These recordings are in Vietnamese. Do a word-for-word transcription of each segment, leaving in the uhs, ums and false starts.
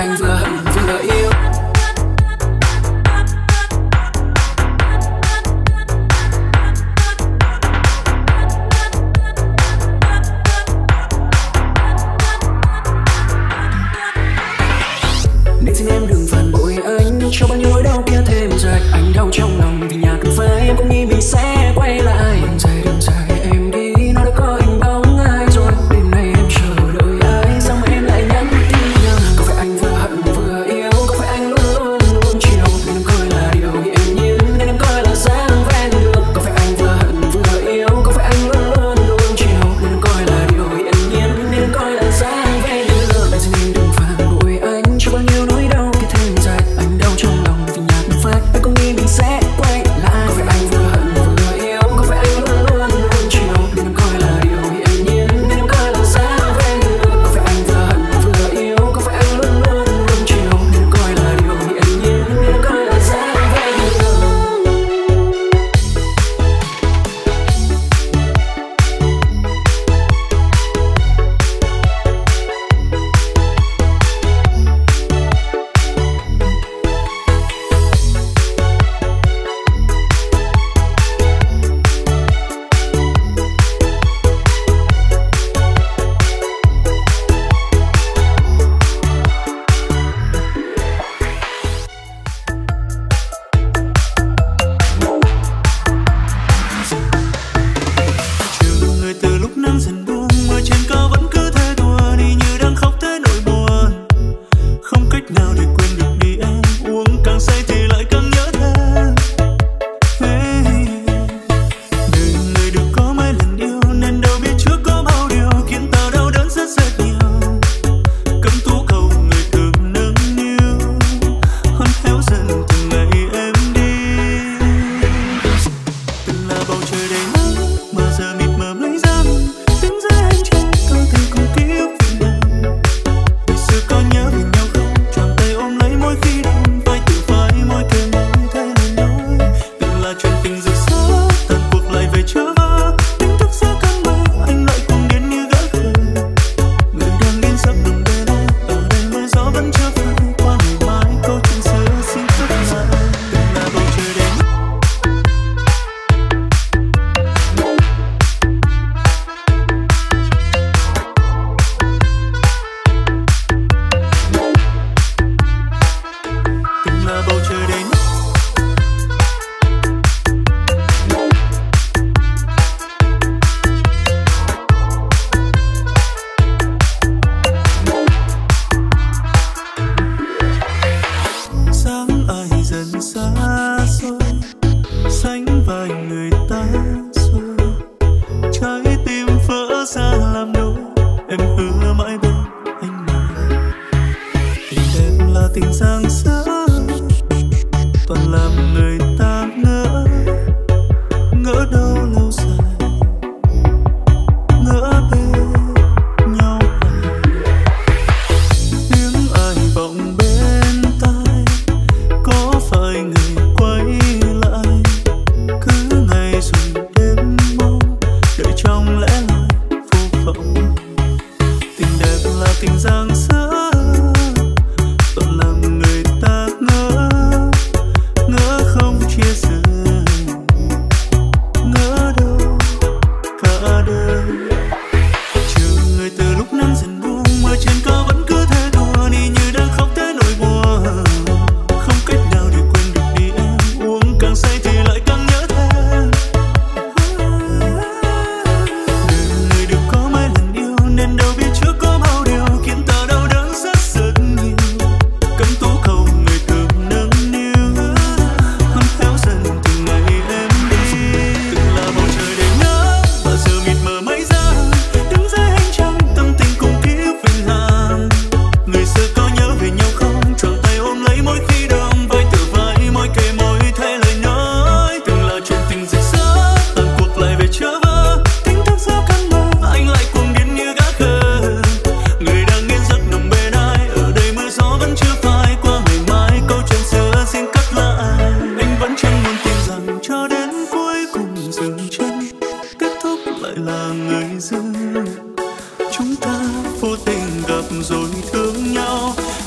anh vừa hận vừa yêu. Nên xin em đừng phản bội anh, cho bao nhiêu nỗi đau kia thêm dài. Anh đau trong lòng vì nhà cần phải em cũng nghĩ mình sẽ quay lại. Đường dài đường dài em đi, nó đã có hình bóng ai rồi. Đêm nay em chờ đợi ai, sao mà em lại nhắn tin nhầm. Có phải anh vừa hận vừa yêu, có phải anh luôn luôn luôn chiều. Nên em coi là điều hiển nhiên, nên em coi là dáng ven đường. Có phải anh vừa hận vừa yêu, có phải anh luôn luôn luôn chiều. Nên em coi là điều hiển nhiên, nên em coi là dáng ven đường. Nên xin em đừng phản bội anh, cho bao nhiêu nỗi đau kia thêm dài. Anh đau trong lòng vì nhà mình phải, anh cũng nghĩ mình sẽ quay lại. Có phải anh vừa hận vừa yêu, có phải anh luôn luôn luôn chiều. Nên em coi là điều hiển nhiên, nên em coi là dáng ven đường. Có phải anh vừa hận vừa yêu, có phải anh luôn luôn luôn chiều. Nên em coi là điều hiển nhiên, nên em coi là dáng ven đường. Chiều người từ lúc nắng dần buông, mưa trên cao vẫn cứ thế thua đi như đang khóc thế nỗi buồn. Không cách nào để quên được đi em, uống càng say thì lại càng nhớ thêm. Đời người được có mấy lần yêu nên đâu biết trước có bao điều khiến ta đau đớn rất rất nhiều. Cấm tú cầu người thường nâng niu, hôn héo dần từng ngày em đi. Từng là bầu trời đầy nắng mà giờ mịt mờ lấy răng, đứng dưới ánh trăng tôi từng cùng ký ức phiền lòng. Ngày xưa có nhớ về nhau không, choàng tay ôm lấy mỗi khi đêm, vai từ vai môi kề môi thay lời nói. Từng là chuyện tình rực rỡ, tàn cuộc lại về trở vỡ. Đánh thức giữa cơn mơ, anh lại cuồng điên như gã khờ. Người đang yên giấc đừng bên ai, ở đây mưa gió vẫn chưa phai. Qua ngày mai câu chuyện xưa xin khép lại. Từng là bầu trời đầy nắng. Từng là bầu trời đầy nắng. Sáng ai dần xa xôi, sánh vai người ta rồi. Trái tim vỡ ra làm đôi, em hứa mãi bên anh này. Tình em là tình giang dở, toàn làm người ta ngỡ. Ngỡ đâu lâu dài, ngỡ bên nhau hoài. Tiếng ai vọng bên tai, có phải người quay lại. Cứ ngày rồi đêm mong, đợi trong lẽ loi vô vọng. Tình đẹp là tình giang dở, toàn làm người ta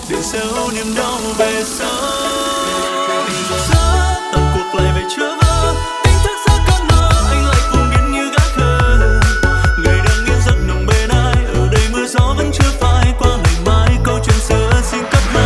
để giấu niềm đau về sau. Gió tàn cuộc lại về chớ vỡ, anh thức giấc cơn mơ, anh lại cuồng điên như gã khờ. Ngày đang yên giấc nồng bên ai, ở đây mưa gió vẫn chưa phai qua ngày mai, câu chuyện xưa xin cất mãi.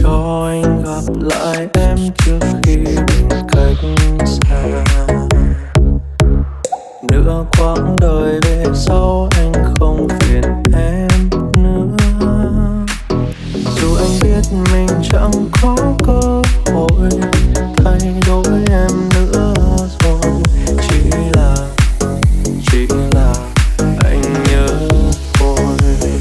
cho anh gặp lại em trước khi mình cách xa. Nửa quãng đời về sau anh không phiền em nữa, dù anh biết mình chẳng có cơ hội thay đổi em nữa rồi. Chỉ là, chỉ là anh nhớ thôi.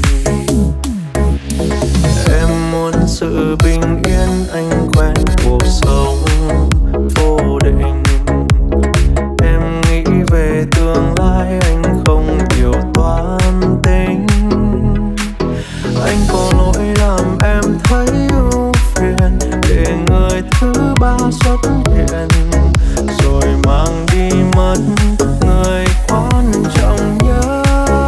Em muốn sự bình yên, anh quen cuộc sống vô định. Em nghĩ về tương lai, anh không nhiều toan tính. Anh có lỗi làm em thấy ưu phiền, để người thứ ba xuất hiện rồi mang đi mất người quan trọng nhất.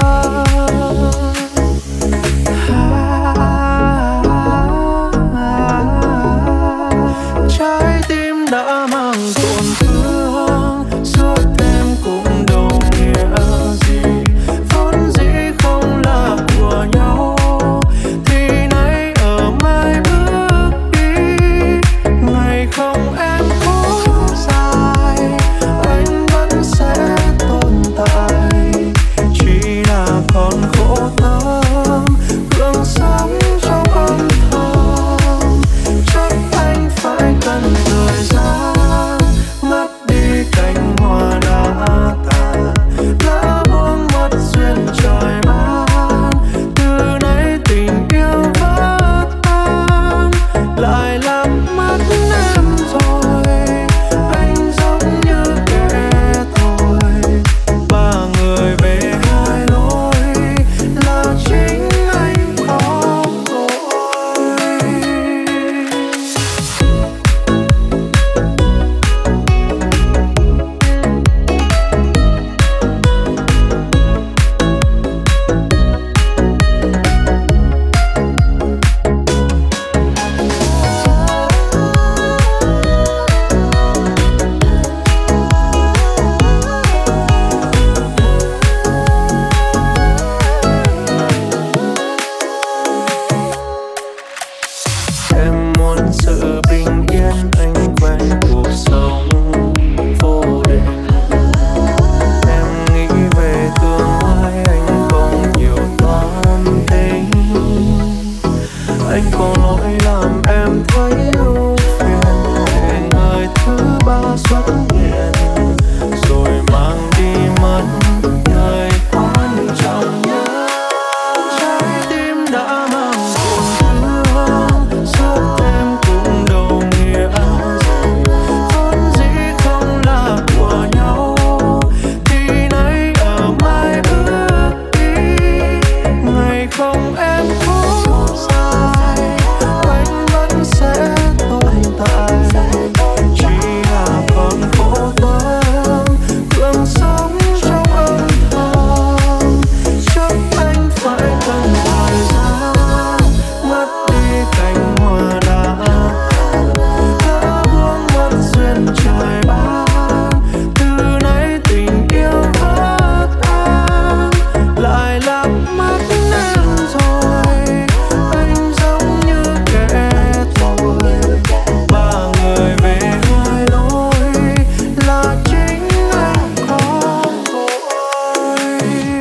Trái tim đã mang tổn thương, suốt đêm cũng đâu nghĩa gì. Vốn dĩ không là của nhau, thì nay ở mai bước đi. Ngày không em cố dài, anh vẫn sẽ tồn tại. Chỉ là còn khổ tâm, gương sống trong âm thầm. Chắc anh phải cần thời gian ngắt đi cánh hoa đã tàn, đã buông mất duyên trời ban. Từ nay tình yêu vỡ tan, lại làm mất em rồi. Anh giống như kẻ thôi, ba người về hai lối, là chính anh có lỗi. Em muốn sự bình yên, anh quen cuộc sống vô định. Em nghĩ về tương lai, anh không nhiều toan tính. Anh có lỗi làm em thấy ưu phiền, để người thứ ba xuất hiện rồi mang đi mất người quan trọng nhất. Trái tim đã mang tổn thương, suốt đêm cũng đâu nghĩa gì. Vốn dĩ không là của nhau, thì nay ở mai bước đi. Ngày không em cố dài, anh vẫn sẽ tồn tại. Chỉ là còn khổ tâm, gương sống trong âm thầm. Chắc anh phải cần thời gian ngắt đi cánh hoa đã tàn, đã buông mất duyên trời ban. Từ nay tình yêu vỡ tan, lại làm mất em rồi. Anh giống như kẻ thôi, ba người về hai lối, là chính anh có lỗi.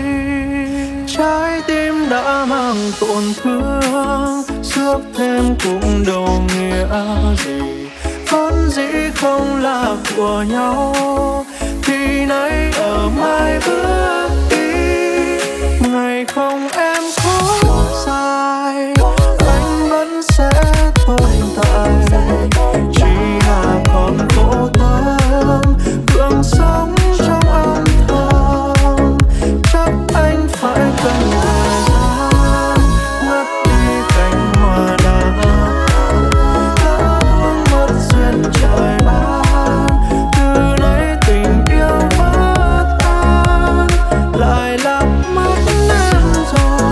Trái tim đã mang tổn thương, xước thêm cũng đâu nghĩa gì. Vốn dĩ không là của nhau, thì nay ở mai bước đi. Ngày không em cố dài, anh vẫn sẽ tồn tại. Chỉ là còn khổ tâm, gương sống trong âm thầm. Chắc anh phải cần thời gian ngắt đi cánh hoa đã tàn, đã buông mất duyên trời ban. Từ nay tình yêu vỡ tan, lại làm mất em rồi.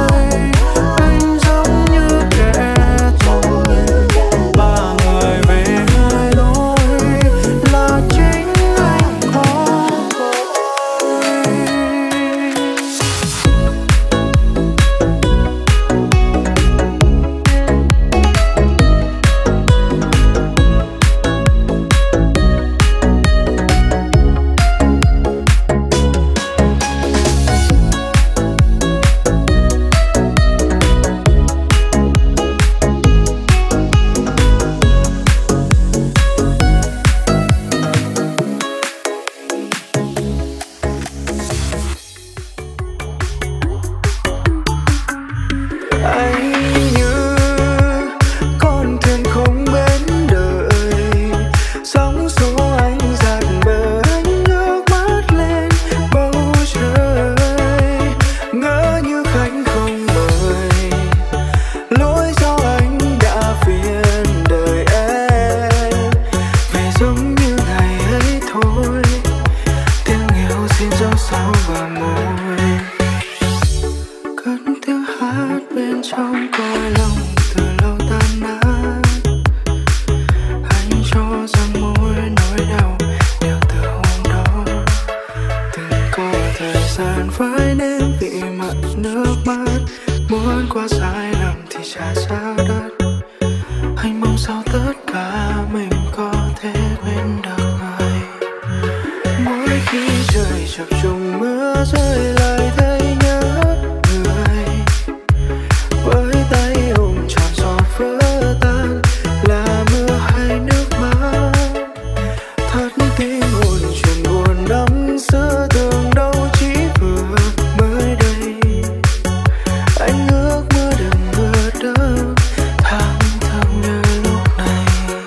trả giá đắt. Anh mong sao tất cả mình có thể quên được người. Mỗi khi trời chập trùng mưa rơi lại thấy nhớ người. Với tay ôm trọn giọt vỡ tan là mưa hay nước mắt. Thất tim hồn chuyện buồn năm xưa tưởng đâu chỉ vừa mới đây. Anh ước mưa đừng vượt đâu tháng thầm như lúc này.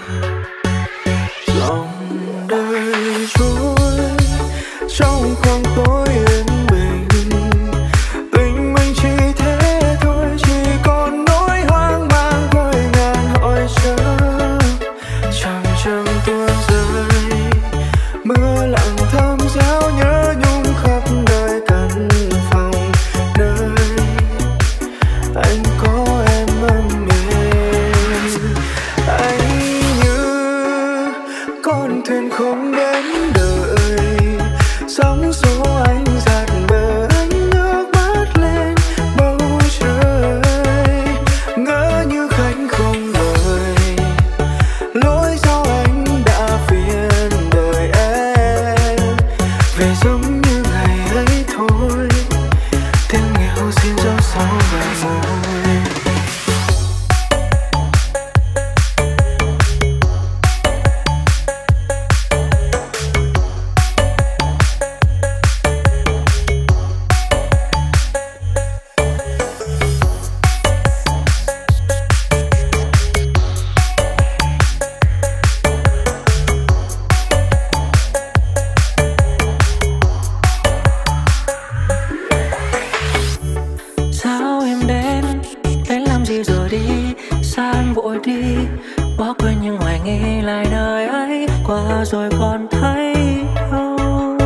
Dòng đời trôi trong khoảng tối yên bình. Tình mình chỉ thế thôi, chỉ còn nỗi hoang mang với ngàn hỏi chờ. Chẳng chẳng tuôn rơi mưa lặng thấm réo nhớ nhung khắp nơi căn phòng nơi anh có em ấm êm. Anh như con thuyền không đến đợi, sóng số anh dạt bờ. Anh ngước mắt lên bầu trời, ngỡ như khách không lời. Lối sau anh đã phiền đời em, về giống như ngày ấy thôi. Tiếng nghèo xin gió sau bờ môi. Sao em đến, đến làm gì rồi đi, sao em vội đi, bỏ quên những hoài nghi lại nơi ấy. Qua rồi còn thấy đâu,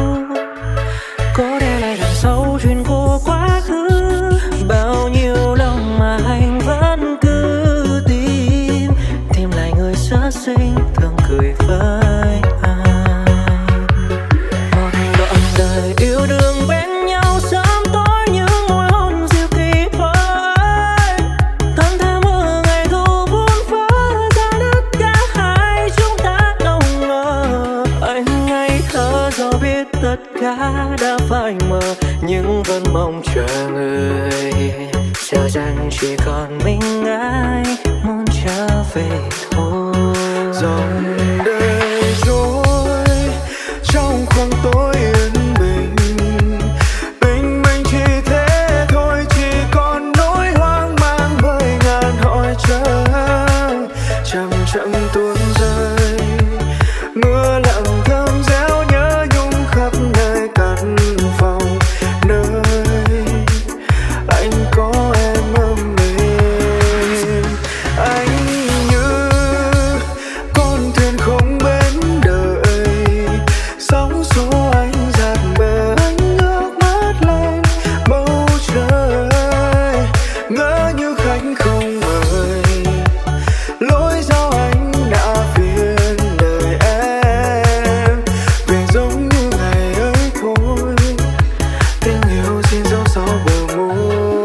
cố để lại đằng sau chuyện của quá khứ. Bao nhiêu lòng mà anh vẫn cứ tìm, tìm lại người sơ sinh thường cười với anh. Một đoạn đời yêu đương bên nhau sớm tối những môi hôn dịu kỳ vời. Tháng tháng mưa ngày thu vun vỡ ra đất cả hai chúng ta đâu ngờ. Anh ngây thơ do biết tất cả đã phai mờ, nhưng vẫn mong chờ người. Giờ rằng chỉ còn mình ai muốn trở về thôi. Dòng đời trôi trong khoảng tối yên bình. Tình mình chỉ thế thôi, chỉ còn nỗi hoang mang với ngàn hỏi chờ. Chậm chậm tuôn rơi mưa lặng thấm réo nhớ nhung khắp nơi căn phòng nơi anh có em ấm êm. Anh như con thuyền không bến đợi, sóng số anh dạt bờ. Anh ngước mắt lên bầu trời, ngỡ như khách không mời. Lối sau anh đã phiền đời em, về giống như ngày ấy thôi. Tiếng yêu xin dấu sau bờ môi.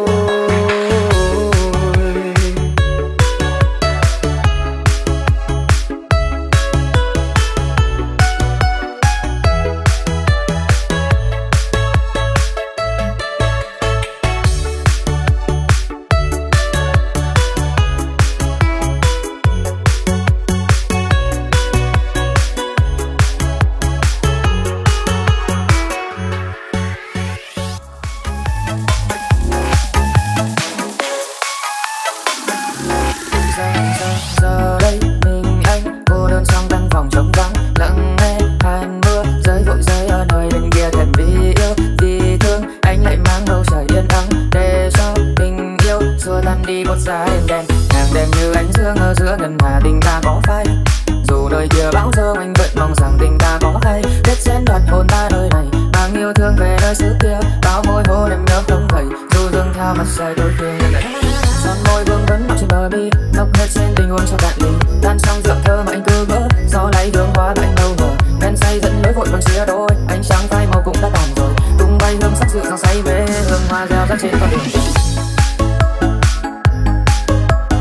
Giờ đây mình anh cô đơn trong căn phòng trống vắng, lặng nghe hàn mưa rơi vội rơi ở nơi bên kia. Thèm vì yêu vì thương anh lại mang bầu trời yên ắng, để cho tình yêu xua tan đi một giá đêm đen. Hàng đêm như ánh dương ở giữa ngân hà tình ta có phai. Dù đời kia bão giông anh vẫn mong rằng tình ta có hay. Biết xén đoạt hồn ta nơi này, mang yêu thương về nơi xứ kia. Bao môi hôn em nhớ không gầy, dù dưng theo mặt trời tôi thương. Son môi vương vấn đọng trên bờ mi, nốc hết trên tình uống cho cạn ly. Tan xong rượu thơ mà anh cứ ngỡ, gió lấy hướng qua anh đâu ngờ. Men say dẫn lối vội bằng chia đôi, ánh sáng phai màu cũng đã tàn rồi. Tung bay hương sắc rượu sang say về hương hoa reo rắt trên con đường.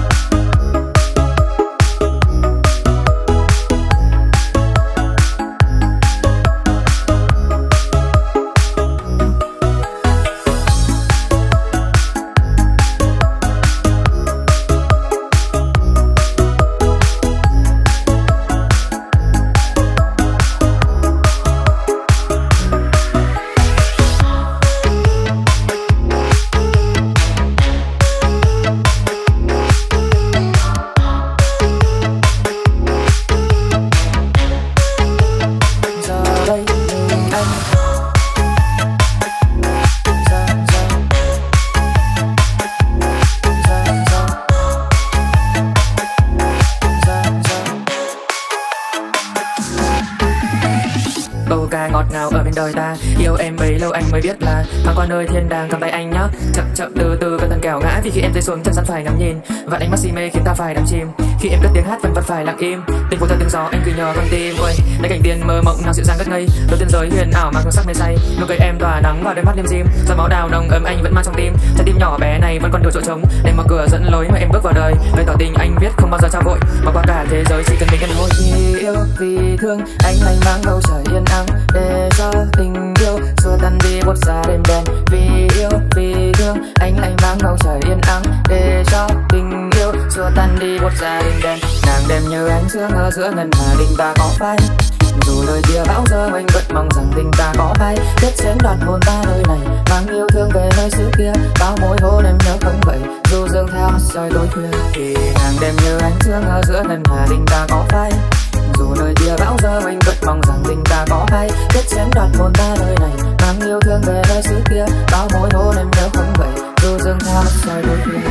ca ngọt ngào ở bên đời ta. Yêu em bấy lâu anh mới biết là thoáng qua nơi thiên đàng, cầm tay anh nhá, chậm chậm từ từ cẩn thận kẻo ngã. Vì khi em rơi xuống chân sẵn phải ngắm nhìn, và ánh mắt si mê khiến ta phải đắm chìm. Khi em cất tiếng hát vẫn vẫn phải lặng im, tình phố thật tiếng gió anh cứ nhờ con tim. Ôi lấy cảnh tiên mơ mộng nào dịu dàng ngất ngây, đôi tiên giới huyền ảo mang hương sắc mê say. Nụ cười em tỏa nắng vào đôi mắt liêm diêm, giọt máu đào nồng ấm anh vẫn mang trong tim. Trái tim nhỏ bé này vẫn còn nhiều chỗ trống, để mở cửa dẫn lối mà em bước vào đời. Lời tỏ tình anh viết không bao giờ trao vội, mà qua cả thế giới chỉ cần mình em thôi. Vì yêu vì thương anh lành mang bầu trời yên ắng, để cho tình yêu xua tan đi một xa đêm đen. Vì yêu vì thương anh lành mang bầu trời yên ắng, để cho tình yêu xua tan đi một xa đêm đen. Nàng đêm như ánh sương ở giữa ngân hà đình ta có phai, dù lời kia bão giờ anh vẫn mong rằng tình ta có bay. Biết chém đoạt hồn ta nơi này, mang yêu thương về nơi xứ kia. Bao mối hôn em nhớ không vậy, dù dương theo soi tối khuya. Thì nàng đêm như ánh sương ở giữa ngân hà đình ta có phai, dù lời kia bão giờ anh vẫn mong rằng tình ta có bay. Biết chém đoạt hồn ta nơi này, mang yêu thương về nơi xứ kia. Bao mối hôn em nhớ không vậy, dù dương theo soi tối khuya.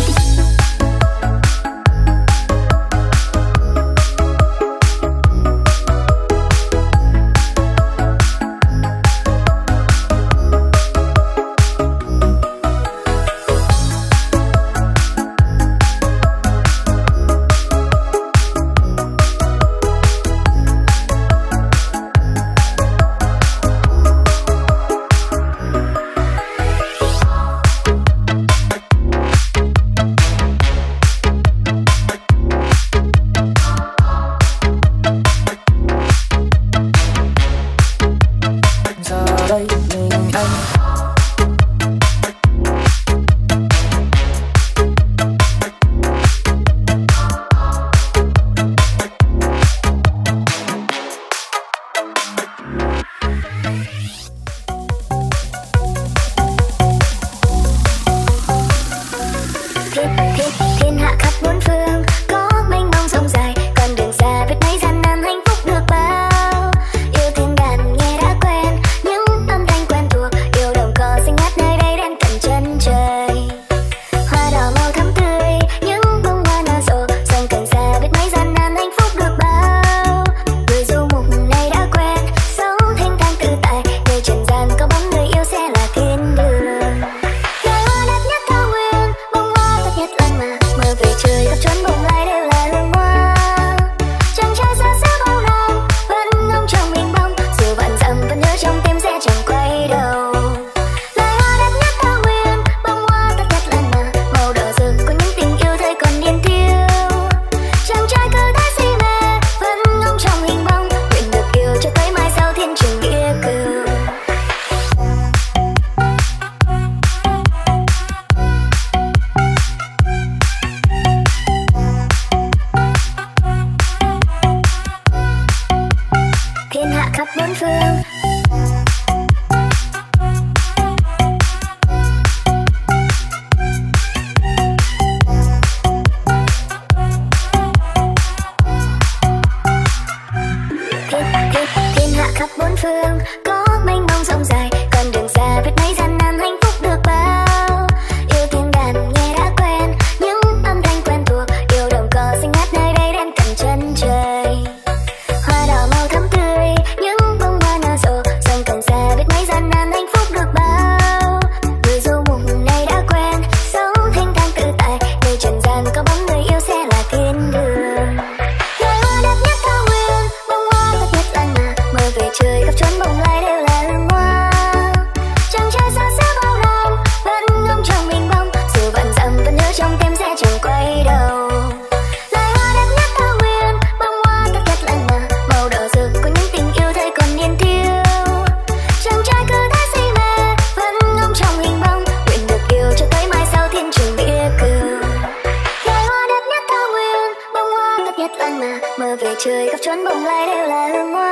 trời khắp chốn bồng lai đều là hương hoa.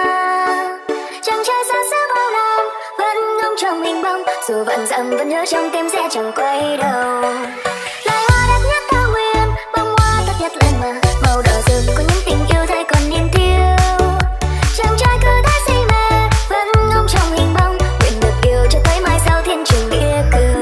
Chàng trai xa xứ bao năm vẫn ngóng trong hình bóng, dù vạn dặm vẫn nhớ trong tim sẽ chẳng quay đầu. Loài hoa đẹp nhất cao nguyên, bông hoa tốt nhất lên mà màu đỏ rực của những tình yêu thay còn niềm thiêu. Chàng trai cứ thấy say mê vẫn ngóng trong hình bóng, nguyện được yêu cho tới mai sau thiên trường địa cửu.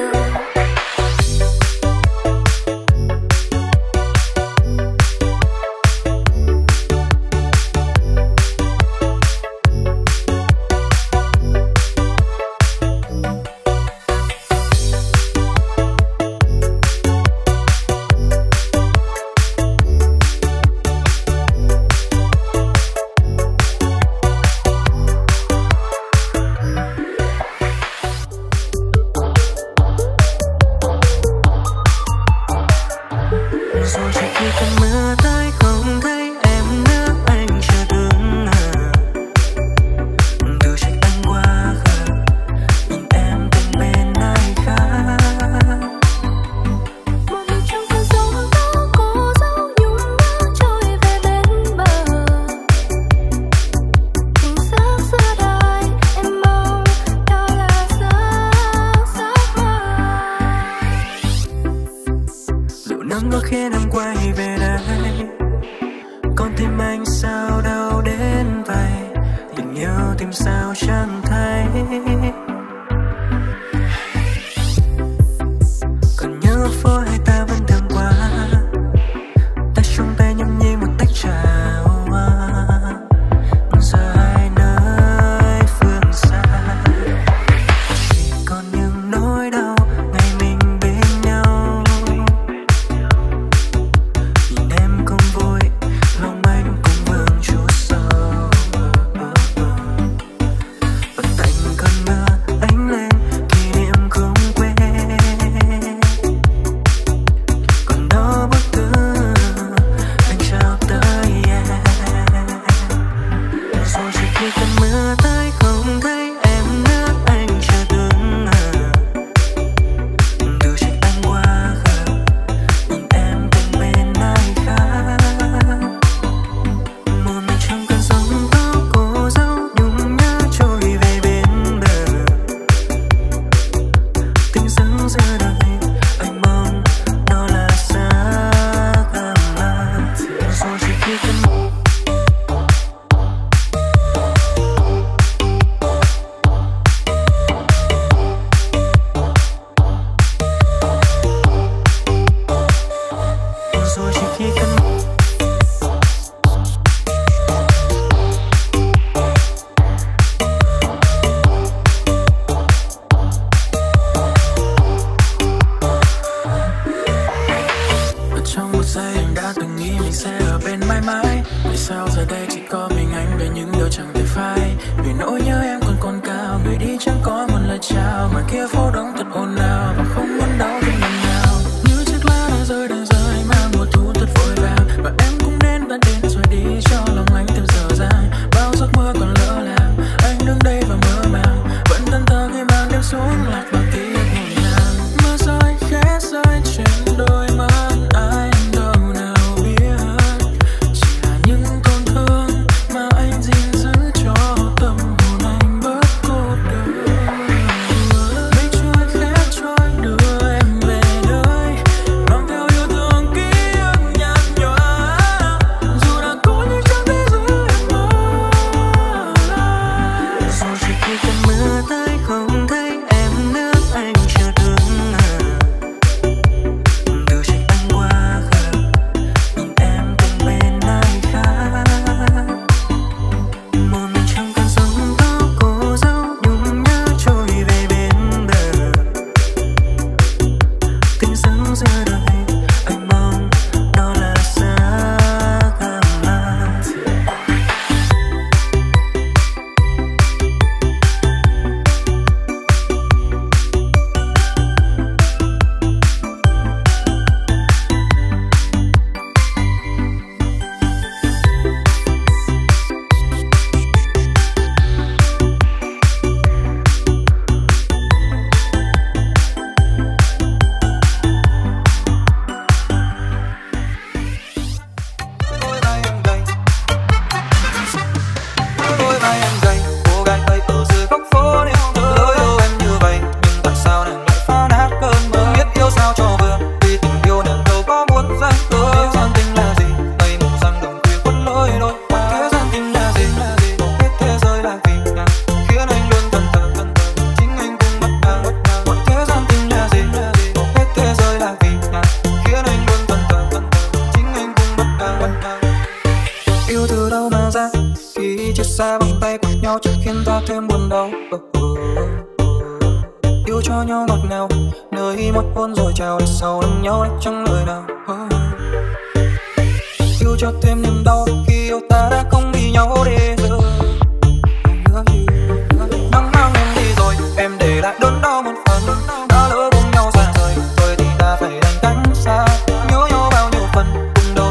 khi cơn mưa tới không thấy em nữa anh chưa đứng à. Từ trách anh quá khờ nhìn em từng bên ai khác. Một mình trong cơn gió đó có dấu nhung nhớ trôi về bên bờ. Tình xác giữa đời em mong đó là giấc giấc mơ. Liệu nắng có khiến em quay về đây, con tim anh sao đau đến vậy, tình yêu tìm sao chẳng thấy. Còn nhớ phố hay ta vẫn thường qua, ta trong tay nhâm nhi một tách trà hoa. Giờ hai nơi phương xa, chỉ còn những nỗi đau ngày mình bên nhau. Nhìn em không vui, lòng anh cũng vương chút sầu. Và tạnh cơn mưa ánh lên kỷ niệm không quên. Còn đó bức thư anh trao tới em. Rồi chỉ khi cơn mưa tới không thấy em nữa anh chưa đứng à. Từ trách anh quá khờ nhìn em từng bên ai khác. Một mình trong cơn sóng có cô dấu nhung nhớ trôi về bên bờ. Tình dưng giữa đời anh mong đó là xác ấm áp. Rồi chỉ khi cơn rồi chỉ khi cơn ở trong một giây anh đã từng nghĩ mình sẽ ở bên mãi mãi. Vì sao giờ đây chỉ có mình anh về những điều chẳng thể phai. Vì nỗi nhớ em còn còn cao, người đi chẳng có một lời chào. Ngoài kia phố đông thật ồn ào và không muốn đau thêm lần nào. Như chiếc lá đã rơi đã rơi mang mùa thu thật vội vàng. Và em cũng đến đã đến rồi đi cho lòng anh thêm dở dang. Bao giấc mơ còn lỡ làng, anh đứng đây và mơ màng. Vẫn thân thờ khi mang đêm xuống lạc vào ký ức ngổn ngang. Mưa rơi khẽ rơi trên đôi mắt anh đâu nào biết. Chỉ là những tổn thương mà anh gìn giữ cho tâm hồn anh bớt cô đơn. Mây trôi khẽ trôi đưa em về nơi, mang theo yêu thương ký ức nhạt nhòa. Dù đã có những chẳng thể giữ em mơ. Rồi chỉ khi cơn mưa tới không thấy em nữa anh chưa đứng à. Từ trách anh quá khờ nhìn em từng bên ai khác. Một mình trong cơn sóng có cô dấu nhung nhớ trôi về bên bờ. Tình dưng giữa đời anh mong đó là xác ấm áp. Đôi vai em gầy, đôi vai em gầy, cô gái tây ở dưới góc phố đêm thơ. Lối yêu em như vậy, nhưng tại sao nàng lại phá nát cơn mơ? Biết yêu sao cho vừa, vì tình yêu nàng đâu có muốn dành cơ. Thế gian tình là gì? Mây mù răng đồng khuya quấn lối đôi. Thế gian tình là gì? Một hết thế giới là vì nàng khiến anh luôn thần thờ, chính anh cũng bất ngờ. Thế gian tình là gì? Một hết thế giới là vì nàng khiến anh luôn thần thờ, chính anh cũng bất ngờ. Yêu từ đâu mà ra khi chia xa bằng tay của nhau chẳng khiến ta thêm buồn đau. Oh, oh, oh. Yêu cho nhau ngọt ngào nơi một hôn rồi chào để sau lưng nhau lại chẳng lời nào. Oh. Yêu cho thêm niềm đau khi yêu ta đã không vì nhau để giờ. Nắng mang em đi rồi em để lại đớn đau một phần. Đã lỡ cùng nhau xa rời rồi thì ta phải đành cách xa. Nhớ nhau bao nhiêu phần cùng đâu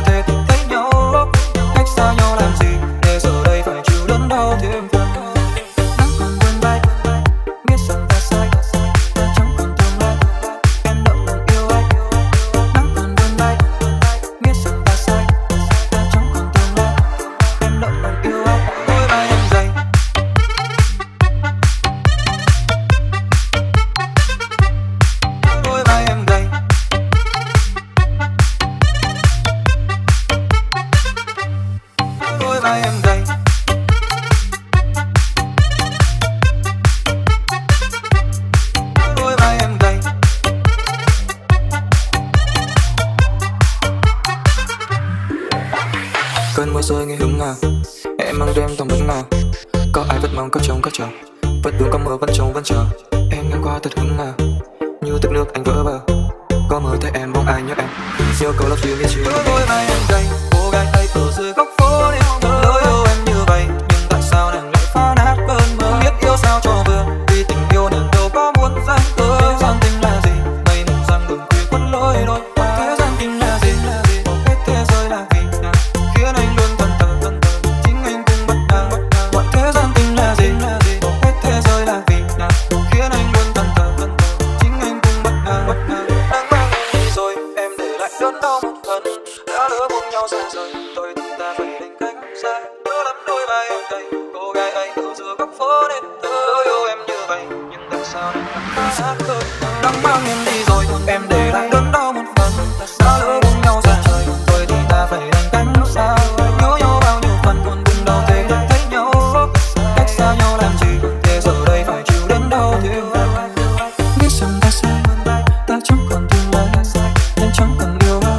Cơn mưa rơi nghe hứng ngả, em mang đêm thầm bất ngờ. Có ai vẫn mong có chồng có chồng, vẫn đường có mơ vẫn trông vẫn chờ. Em ngang qua thật hứng ngả, như tức nước anh vỡ bờ. Có mơ thấy em mong ai nhớ em, siêu cầu love you miss you. Đôi vai em gầy, cô gái ấy ở dưới góc phố đêm thơ. Lối yêu em như vậy, nhưng tại sao nàng lại phá nát cơn mơ? Biết yêu sao cho vừa, vì tình yêu nàng đâu có muốn giang tơ. Thế gian tình là gì? Mây mù rằng đường khuya quấn lối đôi. Thế gian tình là gì? Một hết thế giới là vì nàng khiến anh luôn tần tờ tần tờ, chính anh cũng bất ngờ. Mọi thế gian tình là gì? Một hết thế giới là vì nàng khiến anh luôn tần tờ tần tờ, chính anh cũng bất ngờ bất ngờ. Đang mang em đi rồi, em để lại đớn đau một phần. Đã lỡ buông nhau xa rời, tôi tình ta phải định cách xa. Nhớ lắm đôi vai em gầy, cô gái ấy ở giữa góc phố đêm thơ. Tôi yêu em như vậy, nhưng tại sao lại phá nát cơn mơ? Đang mang em đi rồi, em để lại đớn đau một phần. Đã lỡ buông nhau xa rời, tôi thì ta phải định cách xa. Nhớ nhau bao nhiêu phần, còn cùng đâu thể được thấy nhau. Cách xa nhau làm gì, thế giờ đây phải chịu đến đâu thêm. Biết rằng ta sai, ta chẳng còn tương lai, nên chẳng cần yêu ai.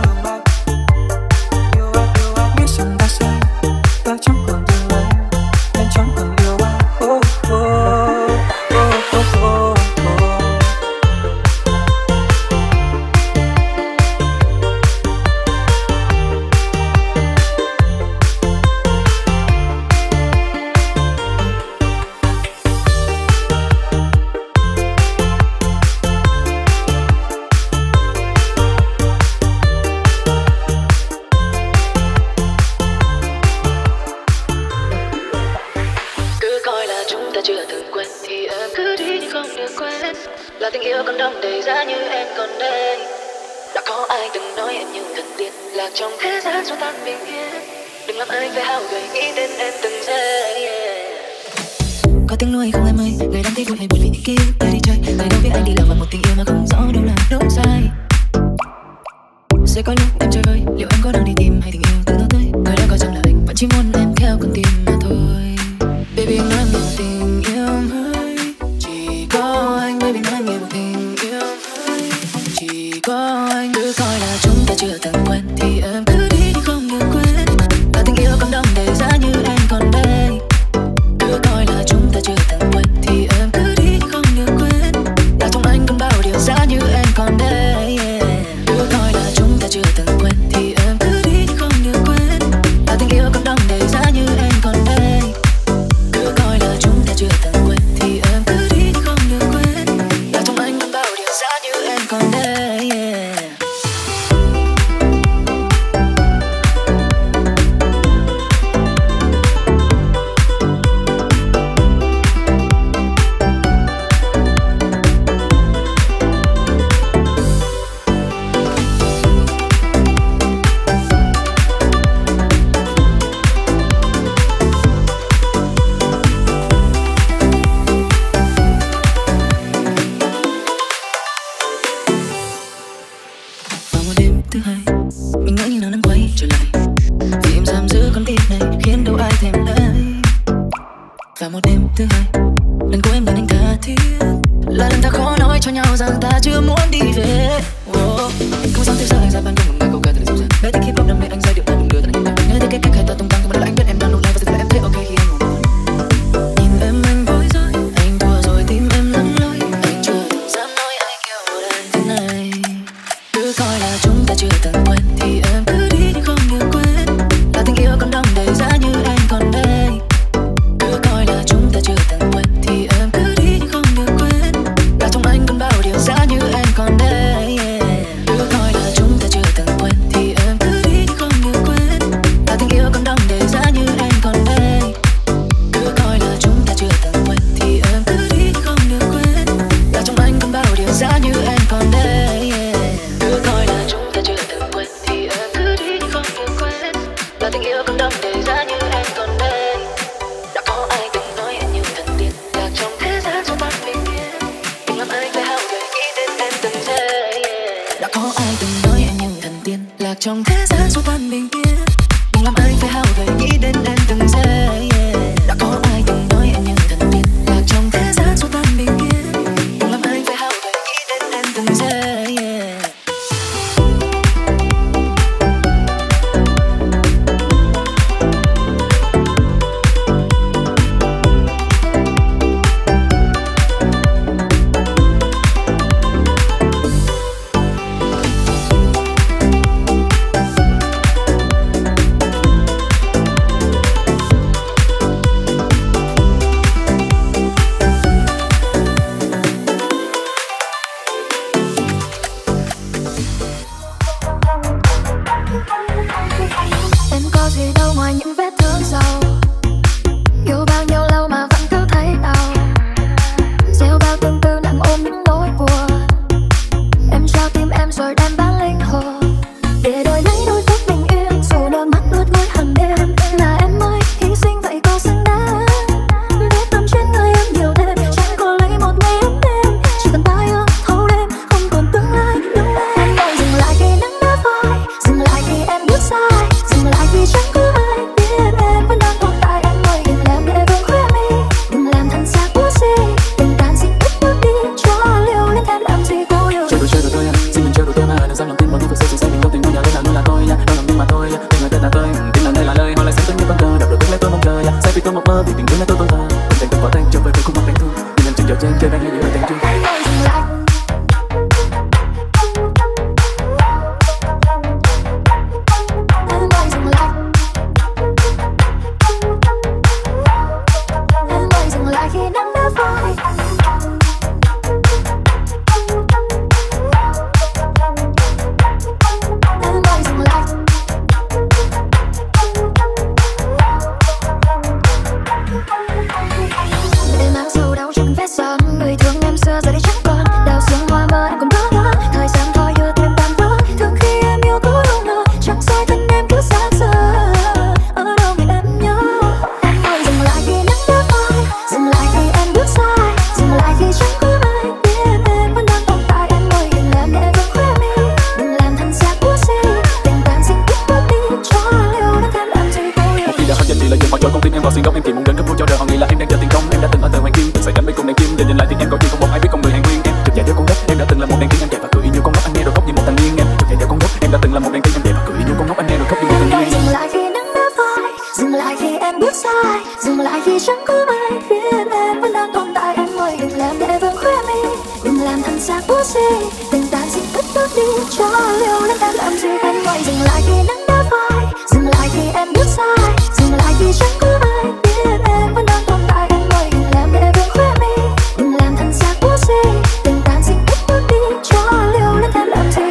Biết rằng ta sai, ta chẳng còn tương lai, nên chẳng cần yêu ai. Oh, oh, oh, oh, oh, oh. Cứ coi là chúng ta chưa từng quen thì em cứ đi nhưng không được quen. Là tình yêu còn đong đầy giá như em còn đây. Đã có ai từng nói em như thần tiên, lạc trong thế gian xua tan bình yên. Đừng làm anh phải hao gầy nghĩ đến em từng giây. Có tiếng nuôi không em ơi, người đang thấy vui hay buồn vì những ký ức ta đi chơi. Người đâu biết anh đi lạc vào một tình yêu mà không rõ đâu là đúng sai. Sẽ có lúc em chơi vơi, liệu em có đang đi tìm hay tình yêu từ đó tới. Người đã coi rằng là anh vẫn chỉ muốn em theo con tim mà thôi. Baby nói em nghe một tình yêu mới, chỉ có anh. Baby nói em nghe một tình yêu mới, chỉ có anh. Cứ coi là chúng ta chưa từng quen thì em cứ đi nhưng không được quên. Là tình yêu còn đong đầy giá như em còn đây. Cứ coi là chúng ta chưa từng quen thì em cứ đi nhưng không được quên. Là trong anh còn bao điều giá như em còn đây. Cứ coi là chúng ta chưa từng quen thì em cứ đi nhưng không được quên. Là tình yêu còn đong đầy giá như em còn đây. Cứ coi là chúng ta chưa từng quen thì em cứ đi nhưng không được quên. Là trong anh còn bao điều giá như em còn đây. Vào một đêm thứ hai, mình ngỡ như nào nắng quay trở lại, vì em giam giữ con tim này khiến đâu ai thèm lấy. Vào một đêm thứ hai, lần của em đến anh tha thiết, là lần ta khó nói cho nhau rằng ta chưa muốn đi về. Oh, không sao tiếp giờ anh ra ban công một bài câu ca thật là dịu dàng. Nơi thích hip hop đam mê anh giai điệu ta đừng đưa ta đánh nơi thấy cái cách hay ta tung tăng không là anh biết em đang nôn lại và giờ em thấy ok khi anh ngủ. Nhìn em anh bối rối, anh thua rồi tim em lắm lối. Anh chưa từng dám nói anh yêu một anh thế này. Cứ coi là chúng ta chưa từng quen thì em cứ đi nhưng không được quên. Là tình yêu còn đong đầy giá như em còn đây. Cứ coi là chúng ta chưa từng quen thì em cứ đi nhưng không được quên. Là trong anh còn bao điều giá như em còn đây. Cứ coi là chúng ta chưa từng quen thì em cứ đi nhưng không được quên. Là tình yêu còn đong đầy giá như em còn đây. Cứ coi là chúng ta chưa từng quen thì em cứ đi nhưng không được quên. Là trong anh còn bao điều giá như em còn đây. Cứ coi là chúng ta chưa từng quen thì em cứ đi nhưng không được quên. Là tình yêu còn đong đầy giá như em còn đây. Đã có ai từng nói em như thần tiên, lạc trong thế gian xua tan bình yên. Đừng làm anh phải hao gầy nghĩ đến em từng giây. Đã có ai từng nói em như thần tiên, lạc trong thế gian xua tan bình yên. Đừng làm anh phải hao gầy nghĩ đến em từng giây. Đã có ai từng nói em như thần tiên, lạc trong thế gian xua tan bình yên. Đừng làm anh phải hao gầy nghĩ đến em từng giây. ngoài những vết thương sâu. Yêu bao nhiêu lâu mà vẫn cứ thấy đau, gieo bao tương tư nặng ôm những nỗi buồn. Em trao tim em rồi đem bán linh hồn, để đổi lấy đôi phút bình yên. Dù nước mắt ướt gối hàng đêm, là em ơi hy sinh vậy có xứng đáng. Vết tâm trên người em nhiều thêm, chẳng có lấy một ngày ấm đêm. Chỉ cần ta yêu thâu đêm, không còn tương lai đâu em. Em ơi dừng lại khi nắng đã phai, dừng lại khi em bước sai, dừng lại khi chẳng có ai biết em vẫn đang tồn tại. Em ơi đừng làm để vương khóe mi, đừng làm thân xác của si. Tình cảm xin ít bước đi cho liều lên thêm làm gì cô yêu. Chơi đùa chơi đùa tôi, xin đừng chơi đùa tôi mà đừng dám lòng tin vào những thực sự chỉ sẽ mình đâu tình đâu nhà lên là luôn là tôi. Đâu lòng tin mà thôi, tình người tên là tôi, tin là đây là lời. Hoa lại xem tôi như con cờ, đập được bước lên tôi mong chờ. Say vì tôi mộng mơ, vì tình yêu là tôi tôn thờ. Tình tình tôi bỏ tay trở về với khung mặt đánh thương, nhìn em chừng chờ trên chơi đang như những lời tình chung. Em ơi dừng lại, em ơi dừng lại, em ơi dừng lại khi nắng đã phai. Em ơi dừng lại, để mang sâu đau chẳng vết son. Người thương em xưa giờ đây chẳng còn, đào sương hoa mơ em còn đó đó. Thời gian thôi đưa thêm tan vỡ, thương khi em yêu có đâu nỡ. Chẳng sai thân em cứ xa xưa, ở đâu để em nhớ. Em ơi dừng lại khi nắng đã phai, dừng lại khi em bước sai, dừng lại khi chẳng có ai biết em vẫn đang tồn tại. Em ơi đừng làm để vương khóe mi, đừng làm thân xác của si. Tình cảm xin ít bước đi cho liều đến thêm làm gì cô yêu. Một khi đã hết danh chị lợi dụng họ cho con tim em vào xuyên góc. Em chỉ muốn đến cấp cứu cho đời họ nghĩ là em đang chờ tiền công. Em đã từng ở tờ hoàng kim, từng xảy cảnh với cùng đèn kim. Giờ nhìn lại thì em có gì không một ai biết con người hàng nguyên. Em trực chạy theo con đất, em đã từng là một đèn tiên. Em chạy và cười như con ngốc, anh nghe rồi khóc như một thằng điên. Em trực chạy theo con đất, em đã từng là một đèn tiên. Em chạy và cười như con ngốc, anh nghe rồi khóc như một thằng Em ơi điên. dừng lại khi nắng đã phai, dừng lại khi em bước sai, dừng lại khi chẳng có ai biết em vẫn đang tồn tại. Em ơi đừng làm để vương khóe mi, đừng làm thân xác của si. Tình tàn xin cất bước đi cho liều lên em làm gì. Em ơi dừng lại khi nắng đã phai, dừng lại khi em bước sai, dừng lại khi chẳng có ai biết em vẫn đang tồn tại. Em ơi đừng làm để vương khóe mi, đừng làm thân xác của si. Tình tàn xin cất bước đi cho liều lên em làm gì.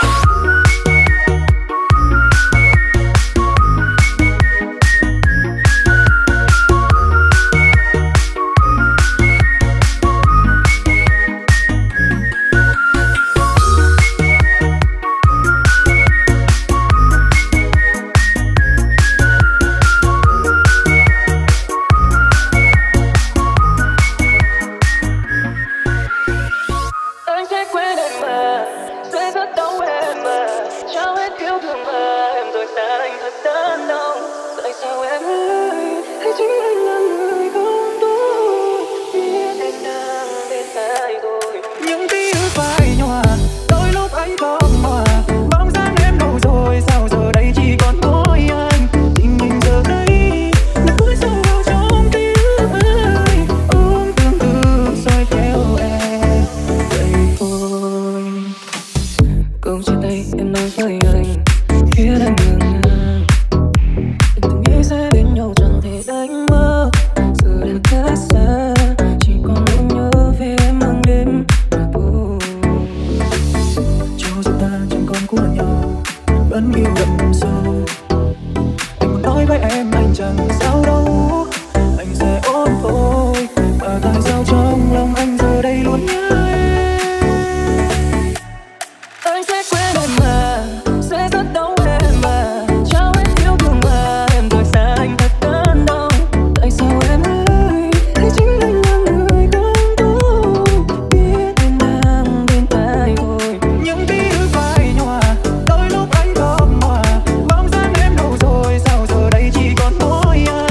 Anh sẽ quên em mà, sẽ rất đau em mà. Trao hết yêu thương mà em rồi xa anh thật đớn đau. Tại sao em ơi, hay chính anh là người không đúng, biết em đang bên tai rồi. Những ký ức phai nhòa, đôi lúc anh không hòa. Bóng dáng em đâu rồi, sao giờ đây chỉ còn mỗi anh. Tình mình giờ đây là cuối sâu vào trong ký ức ấy. Ôm tương tư soi theo em vậy thôi. Câu chia tay em nói với anh khiến anh ngừng ngàng. Em từng nghĩ sẽ bên nhau chẳng thể đánh mơ, giờ đã cách xa, chỉ còn nỗi nhớ về em mang đêm mà thôi. Cho dù ta chẳng còn của nhau, vẫn yêu đậm sâu. Anh muốn nói với em anh chẳng sao đâu, anh sẽ ổn thôi. Mà tại sao trong lòng anh giờ đây luôn nhớ em. Anh sẽ quên em mà, sẽ rất đau em mà. Trao hết yêu thương mà em rồi xa anh thật đớn đau. Tại sao em ơi, hay chính anh là người không đúng, biết em đang bên tai thôi. Những ký ức phai nhòa, đôi lúc anh không hòa. Bóng dáng em đâu rồi, sao giờ đây chỉ còn mỗi anh.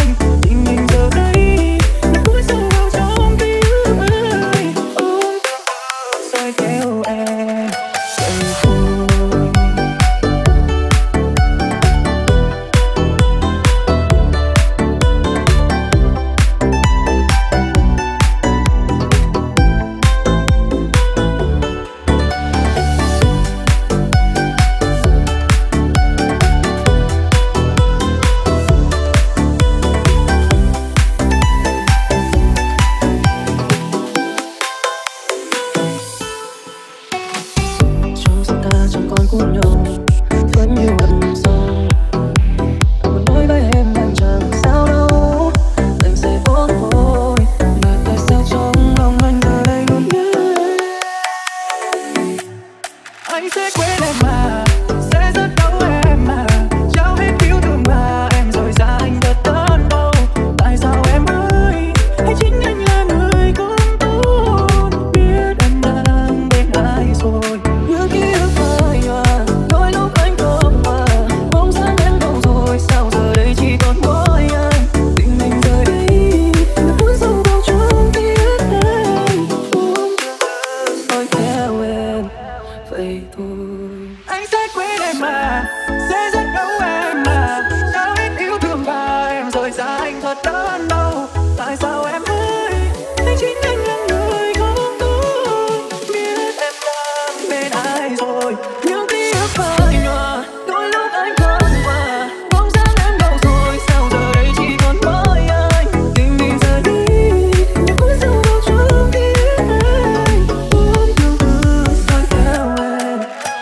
thật đớn đau. Tại sao em ơi, hay chính anh là người không tốt, biết em đang bên ai rồi. Những ký ức phai nhòa, đôi lúc anh không qua. Bóng dáng em đâu rồi, sao giờ đây chỉ còn mỗi anh. Tình mình giờ đi, nhưng cuối dẫu đâu trong ký ức anh. Muốn yêu thương dõi theo em.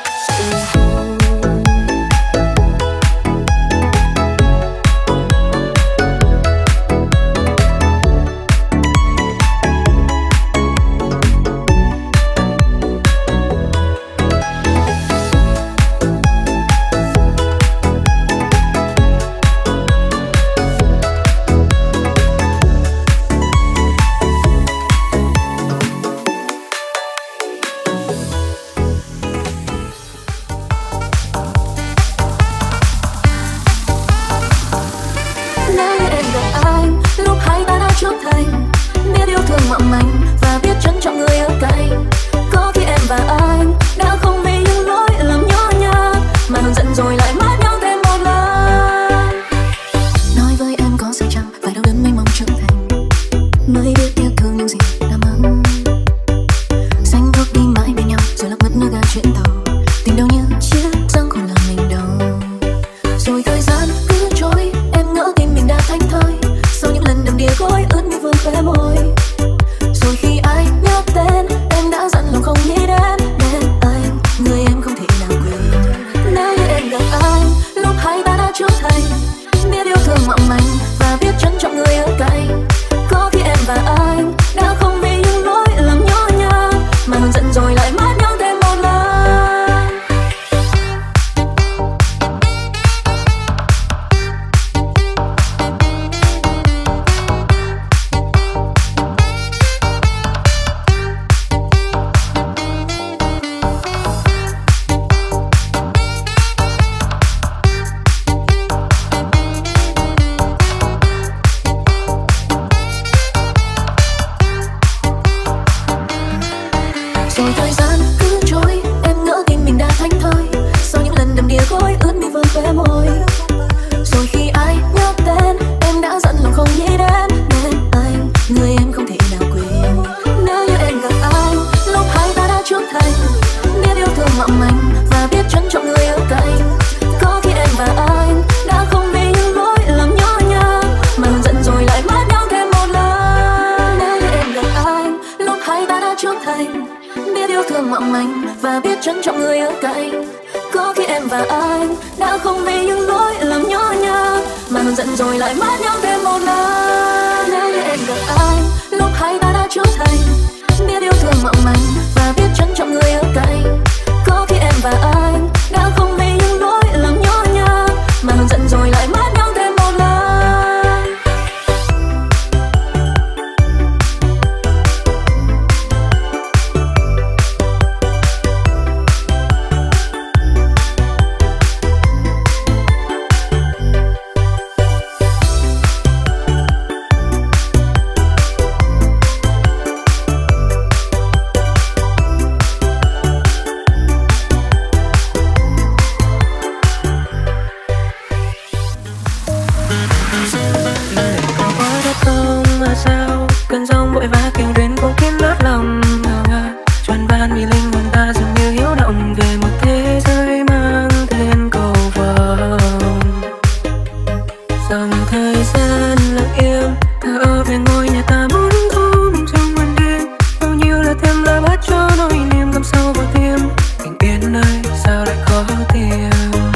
Nếu như em gặp anh lúc hai ta đã trưởng thành, biết yêu thương mỏng manh và biết trân trọng người ở cạnh. Có khi em và anh đã không vì những lỗi lầm nhỏ nhặt mà hờn giận rồi lại mất nhau thêm một lần. Nói với em có sai chăng phải đau đớn mênh mông trưởng thành mới biết yêu thương những gì đã mất. Xanh bước đi mãi bên nhau rồi lạc mất nơi ga chuyến tàu. Tình đâu như chiếc răng còn làm mình đau. Rồi thời gian cứ trôi, em ngỡ tim mình đã thanh thơi sau những lần đầm đìa gối ướt như vương khóe môi. Rồi khi ai nhắc tên em đã dặn lòng không nghĩ đến đến anh, người em không thể nào quên. Nếu như em gặp anh lúc hai ta đã trưởng thành, biết yêu thương mỏng manh và biết trân trọng người ở cạnh. Có khi em và anh đã không vì những lỗi lầm nhỏ nhặt mà hờn giận rồi lại mất nhau thêm một lần. Rồi thời gian cứ trôi, em ngỡ tim mình đã thanh thơi sau những lần đầm đìa gối ướt mi vương khóe môi. Rồi khi ai nhắc tên em đã dặn lòng không nghĩ đến đến anh, người em không thể nào quên. Nếu như em gặp anh lúc hai ta đã trưởng thành, biết yêu thương mỏng manh và biết trân trọng người ở cạnh. Có khi em và anh đã không vì những lỗi lầm nhỏ nhặt mà hờn giận rồi lại mất nhau thêm một lần. Nếu như em gặp anh lúc hai ta đã trưởng thành, biết yêu thương mỏng manh và biết trân trọng người ở cạnh. Có khi em và anh đã không vì những lỗi lầm nhỏ nhặt mà hờn giận rồi lại mất nhau thêm một lần. Nếu như em gặp anh lúc hai ta đã trưởng thành, biết yêu thương mỏng manh và biết trân trọng người ở cạnh. Có khi em và anh đã không vì những lỗi lầm nhỏ nhặt mà hờn giận rồi lại mất nhau thêm một lần. Cơn giông vội vã kêu đến cũng khiến lướt lòng ngào ngạt. Choàn van vì linh hồn ta dường như hiếu động về một thế giới mang tên cầu vồng. Dòng thời gian lặng im thở về ngôi nhà ta muốn ôm trong màn đêm. Bao nhiêu là thêm lời bắt cho nỗi niềm găm sâu vào tim. Tình yên ơi sao lại khó tìm.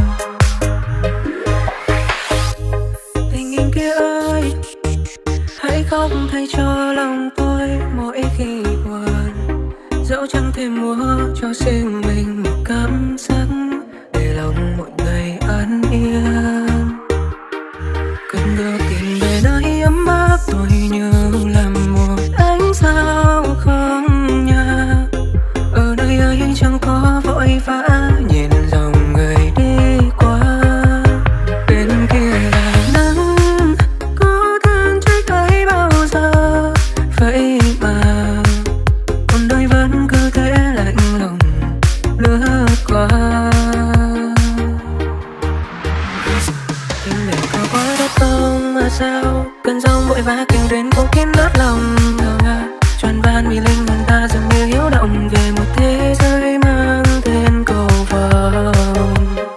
Tình yêu kia ơi, hãy khóc thay cho lòng tôi mỗi khi buồn. Dẫu chẳng thể mua cho riêng mình một cảm giác để lòng một ngày an yên. Cần được tìm về nơi ấm áp tôi như là một ánh sao không nhà. Ở nơi ấy chẳng có vội vã nhìn dòng người đi qua. Bên kia là nắng có than trách ấy bao giờ. Vậy mà con đôi vẫn cứ thế lạnh lùng lướt qua. Tình này có quá đất đất không mà sao cơn giông vội vã kéo đến cố kín nát lòng ngờ ngác choàn van vì linh hồn ta dường như hiếu động về một thế giới mang tên cầu vồng.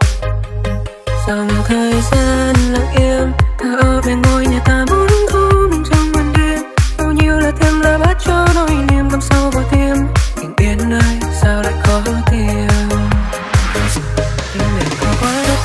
Dòng thời gian lặng im thở ở bên ngôi nhà ta muốn thu mình trong màn đêm, bao nhiêu là thêm là bát cho nỗi niềm găm sâu vào tim. Bình yên ơi sao lại khó tìm, nhưng mình có quá đất.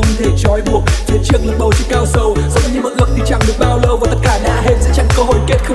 Trước là bầu trời cao sâu, giống như mơ ước thì chẳng được bao lâu và tất cả đã hết sẽ chẳng có hồi kết.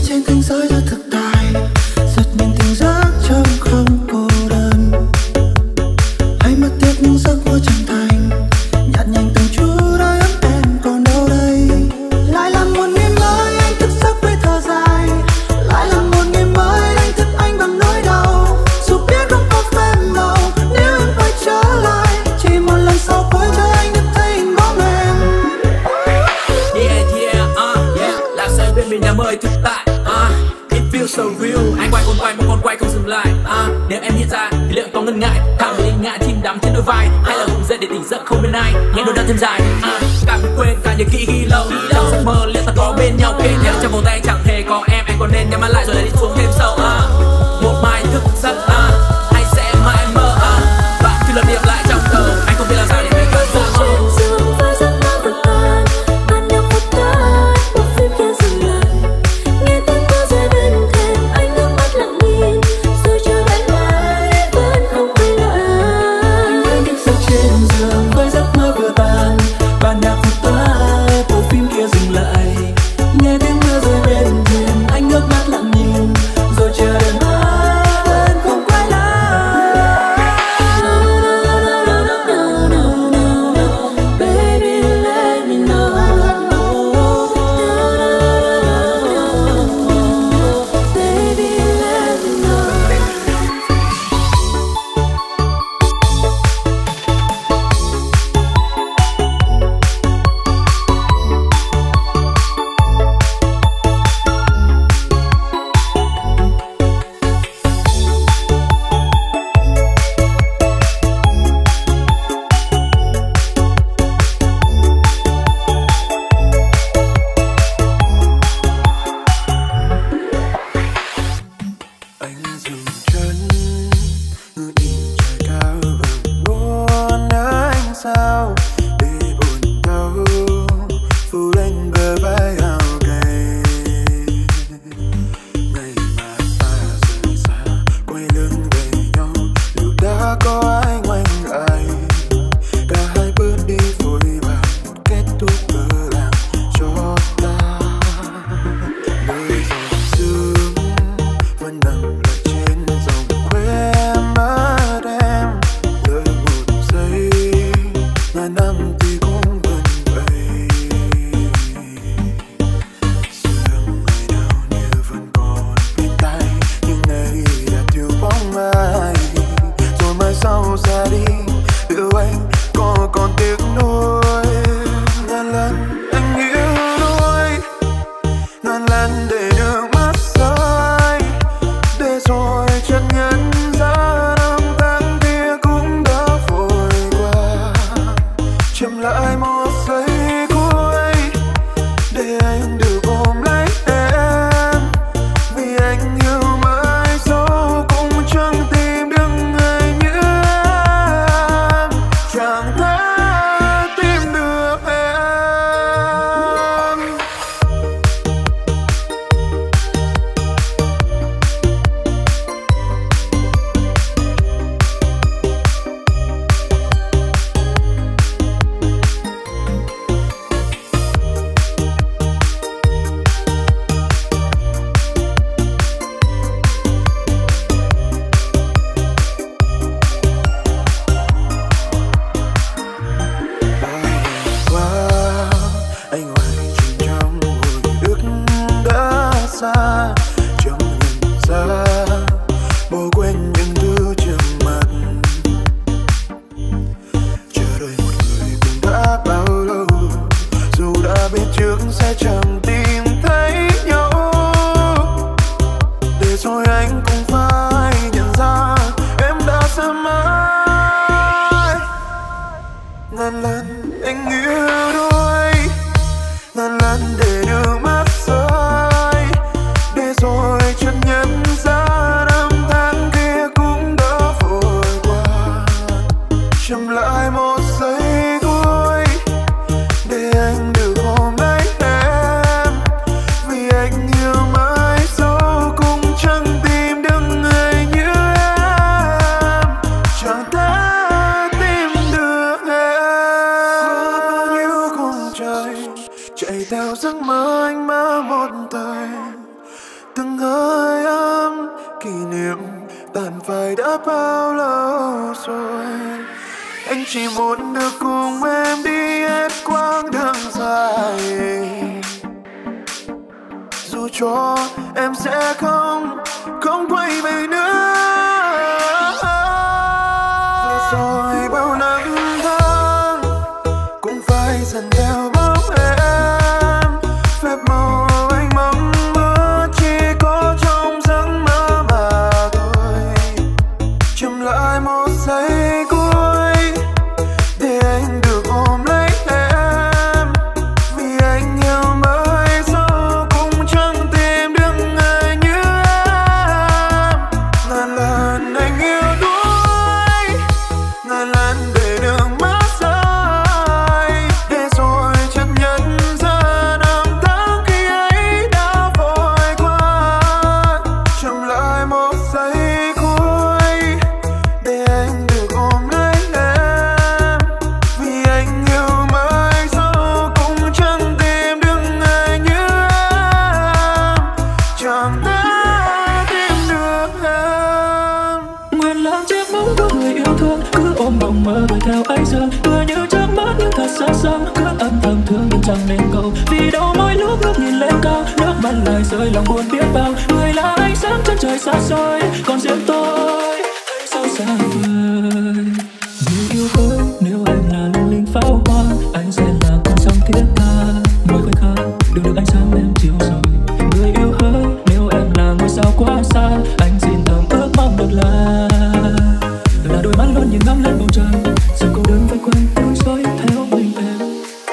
trên thanh giới giữa thực tại, giật mình tỉnh giấc trong không cô đơn, hay mất tiếc những giấc mơ chân thành, nhạt nhành từng chút đôi ấm em còn đâu đây. Lại là một ngày mới anh thức giấc với thở dài, lại là một ngày mới anh thức anh bằng nỗi đau, dù biết không có phép màu nếu em phải trở lại, chỉ một lần sau cuối cho anh được thấy hình bóng em. Yeah yeah uh, yeah là say bên mình đã mời thực tại, uh, it feels so real. Anh quay con quay một con quay không dừng lại, uh, nếu em hiện ra thì liệu có ngần ngại thảm đi ngã chìm đắm trên đôi vai, hay là vùng dậy để tỉnh giấc không bên ai nghe đôi đã thêm dài, uh, cả mình quên cả những kỹ ghi lâu trong giấc mơ liệu ta có bên nhau kể nhớ trong vòng tay chẳng hề có em, anh còn nên nhắm mắt lại rồi lại đi xuống thêm sâu, uh, một mai thức giấc, uh, anh sẽ mãi mơ, uh, bạn cứ lặp điệp lại trong đầu anh không biết làm sao để mình cơn giấc mơ. Nghe tiếng mưa rơi bên thuyền, anh ngước mắt lặng hỏi đã bao lâu rồi. Anh chỉ muốn được cùng em đi hết quãng đường dài, dù cho em sẽ không không quay về nữa. Vừa rồi bao năm tháng cũng phải dần theo bóng em, phép màu anh mong mơ chỉ có trong giấc mơ mà thôi. Chậm lại một giây cuối để anh được ôm lấy em, vì anh yêu mãi sau cũng chẳng tìm được người như em. Ngàn lần anh yêu đuối, ngàn lần để nước mắt rơi, để rồi chợt nhận ra năm tháng khi ấy đã vội qua. Chậm lại một giây cuối để anh được ôm lấy em, vì anh yêu mãi sau cũng chẳng tìm được người như em, chẳng thể tìm được em. Nguyện làm chiếc bóng của người yêu thương, cứ ôm mộng mơ đuổi theo ánh dương. Tựa như trước mắt nhưng thật xa xăm, cứ âm thầm thương nhưng chẳng nên cầu. Vì đâu mỗi lúc ngước nhìn lên cao, nước mắt lại rơi lòng buồn biết bao. Người là ánh sáng chân trời xa xôi, còn riêng tôi thấy sao xa vời. Người yêu ơi, nếu em là lung linh pháo hoa, anh sẽ là con sông thiết tha. Mỗi khoảnh khắc đều được ánh sáng em chiếu rồi. Người yêu ơi, nếu em là ngôi sao quá xa, anh xin thầm ước mong được là là đôi mắt luôn nhìn ngắm lên bầu trời, dòng cô đơn vây quanh tôi dối theo mình em.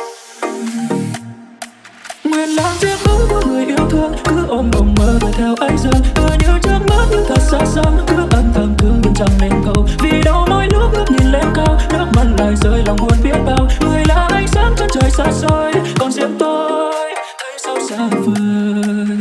Nguyện làm chiếc bóng của người yêu thương, cứ ôm mộng mơ đuổi theo ánh dương. Tựa như trước mắt nhưng thật xa xăm, cứ âm thầm thương nhưng chẳng nên cầu. Vì đâu mỗi lúc ngước nhìn lên cao, nước mắt lại rơi lòng buồn biết bao. Người là ánh sáng chân trời xa xôi, còn riêng tôi thấy sao xa vời.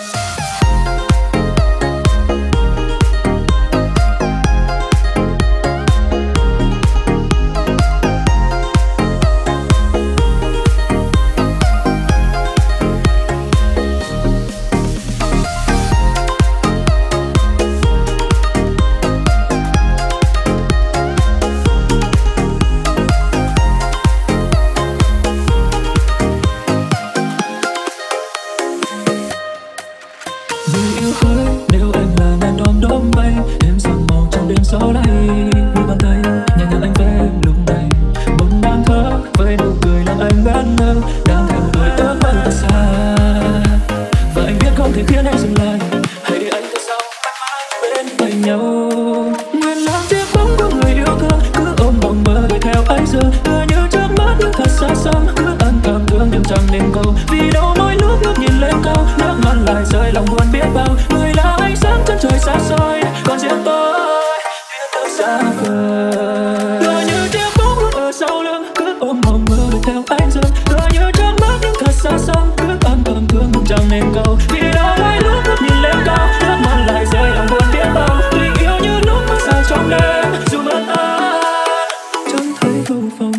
Người yêu ơi, nếu em là ngàn đom đóm bay, em sắc màu trong đêm gió lay. Đôi bàn tay nhẹ nhàng anh vẽ em lúc này, bỗng đang thở với nụ cười làm anh ngất ngơ, đang theo đuổi ước mơ thật xa. Và anh biết không thể khiến em dừng lại, hãy để anh thật sau mãi mãi bên cạnh nhau. Nguyện làm chiếc bóng của người yêu thương, cứ ôm mộng mơ đuổi theo ánh dương. Tựa như trước mắt nhưng thật xa xăm, cứ ân cảm thương nhưng chẳng nên cầu. Vì đâu mỗi lúc ngước nhìn lên cao, nước mắt lại rơi lòng buồn biết bao. Người là ánh sáng chân trời xa xôi, còn riêng tôi biết thật xa vời. Tựa như chiếc bóng lúc ở sau lưng, cứ ôm mộng mơ đuổi theo ánh dương. Tựa như trước mắt nhưng thật xa xăm, cứ ân cảm thương nhưng chẳng nên cầu. Vì đâu mỗi lúc ngước nhìn lên cao, nước mắt lại rơi lòng buồn biết bao. Tình yêu như lúc mưa xa trong đêm, dù bất an chẳng thấy cầu vồng.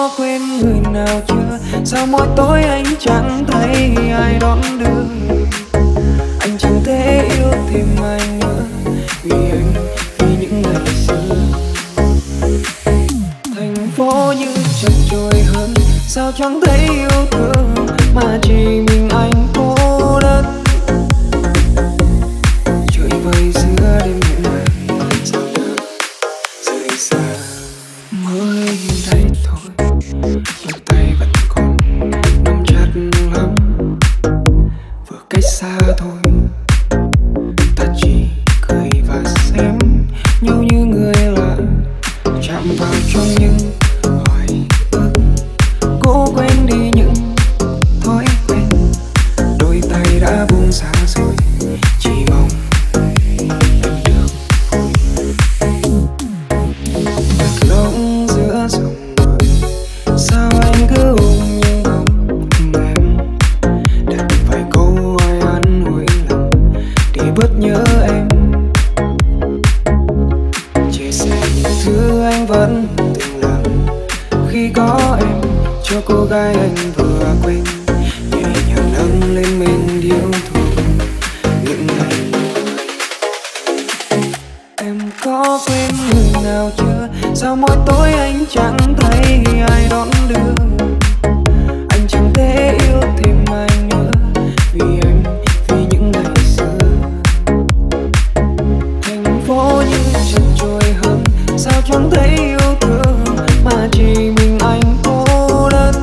có quên người nào chưa? Sao mỗi tối anh chẳng thấy ai đón đưa? Anh chẳng thể yêu thêm ai nữa, vì anh, vì những ngày xưa. Thành phố như chật chội hơn, sao chẳng thấy yêu thương, mà chỉ mình anh cô đơn. Trời vơi giữa đêm những ngày, sao nỡ rời xa. Mới đây thôi, nhưng tay vẫn còn nắm chặt lắm. Vừa cách xa thôi, ta chỉ cười và xem nhau như người lạ, chạm vào trong những hoài ức, cố quên đi những thói quen. Đôi tay đã buông xa rồi, chỉ mong em được lạc lõng giữa dòng người. Sao anh cứ ôm những bóng em, đặt vài câu ai an ủi lòng để bớt nhớ em. Chia sẻ những thứ anh vẫn từng làm khi có em, cho cô gái anh vừa quên, nhẹ nhàng nâng lên mình yêu thương những ngày. Em có quên người nào chưa? Sao mỗi tối anh chẳng thấy ai đón đưa? Anh chẳng thể yêu thêm ai nữa, vì em, vì những ngày xưa. Thành phố như chật chội hơn, sao chẳng thấy yêu thương, mà chỉ mình anh cô đơn.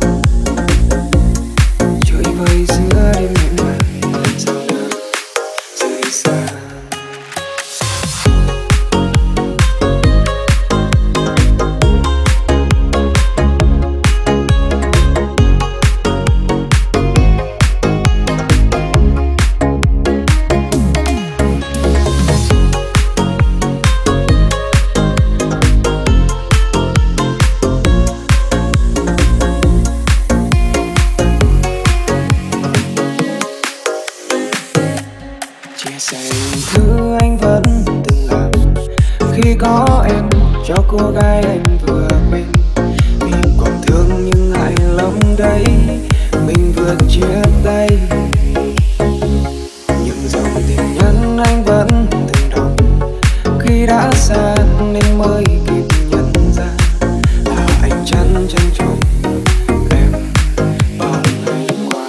Trời vơi giữa đêm những ngày, sao nỡ rời xa. Chia sẻ những thứ anh vẫn từng làm khi có em, cho cô gái anh vừa quên, vì còn thương nhưng ngại lắm đấy, mình vừa chia tay. Những dòng tin nhắn anh vẫn từng đọc khi đã xa, nên mới kịp nhận ra là anh chăn chân trông em bao ngày qua.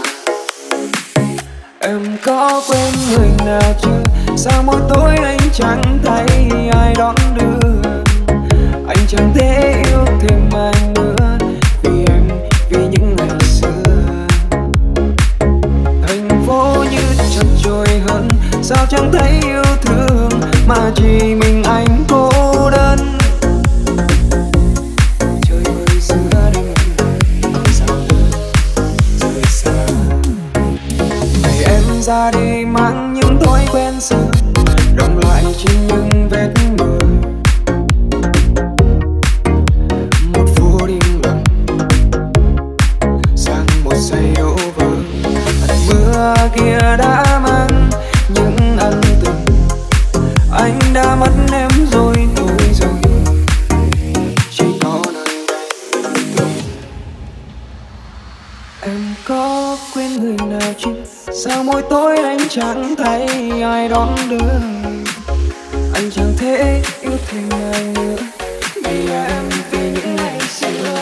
Em có quên người nào chưa? Sao mỗi tối anh chẳng thấy ai đón đưa? Anh chẳng thể yêu thêm ai nữa, vì em, vì những ngày xưa. Thành phố như chật chội hơn, sao chẳng thấy yêu thương, mà chỉ mình anh cô đơn. Trời ơi giữa đêm sao nỡ rời xa. Ngày em ra đi mang những thói quen xưa, đọng lại trên những vết mưa. Một phút im lặng sang một giây đổ vỡ. Mưa kia đã mang những ân tình, anh đã mất em rồi thôi rồi, chỉ có nơi đây thôi. Em có quên người nào chưa? Sao mỗi tối anh chẳng thấy ai đón đưa? Anh chẳng thể yêu thêm ai nữa, vì em, vì những ngày xưa.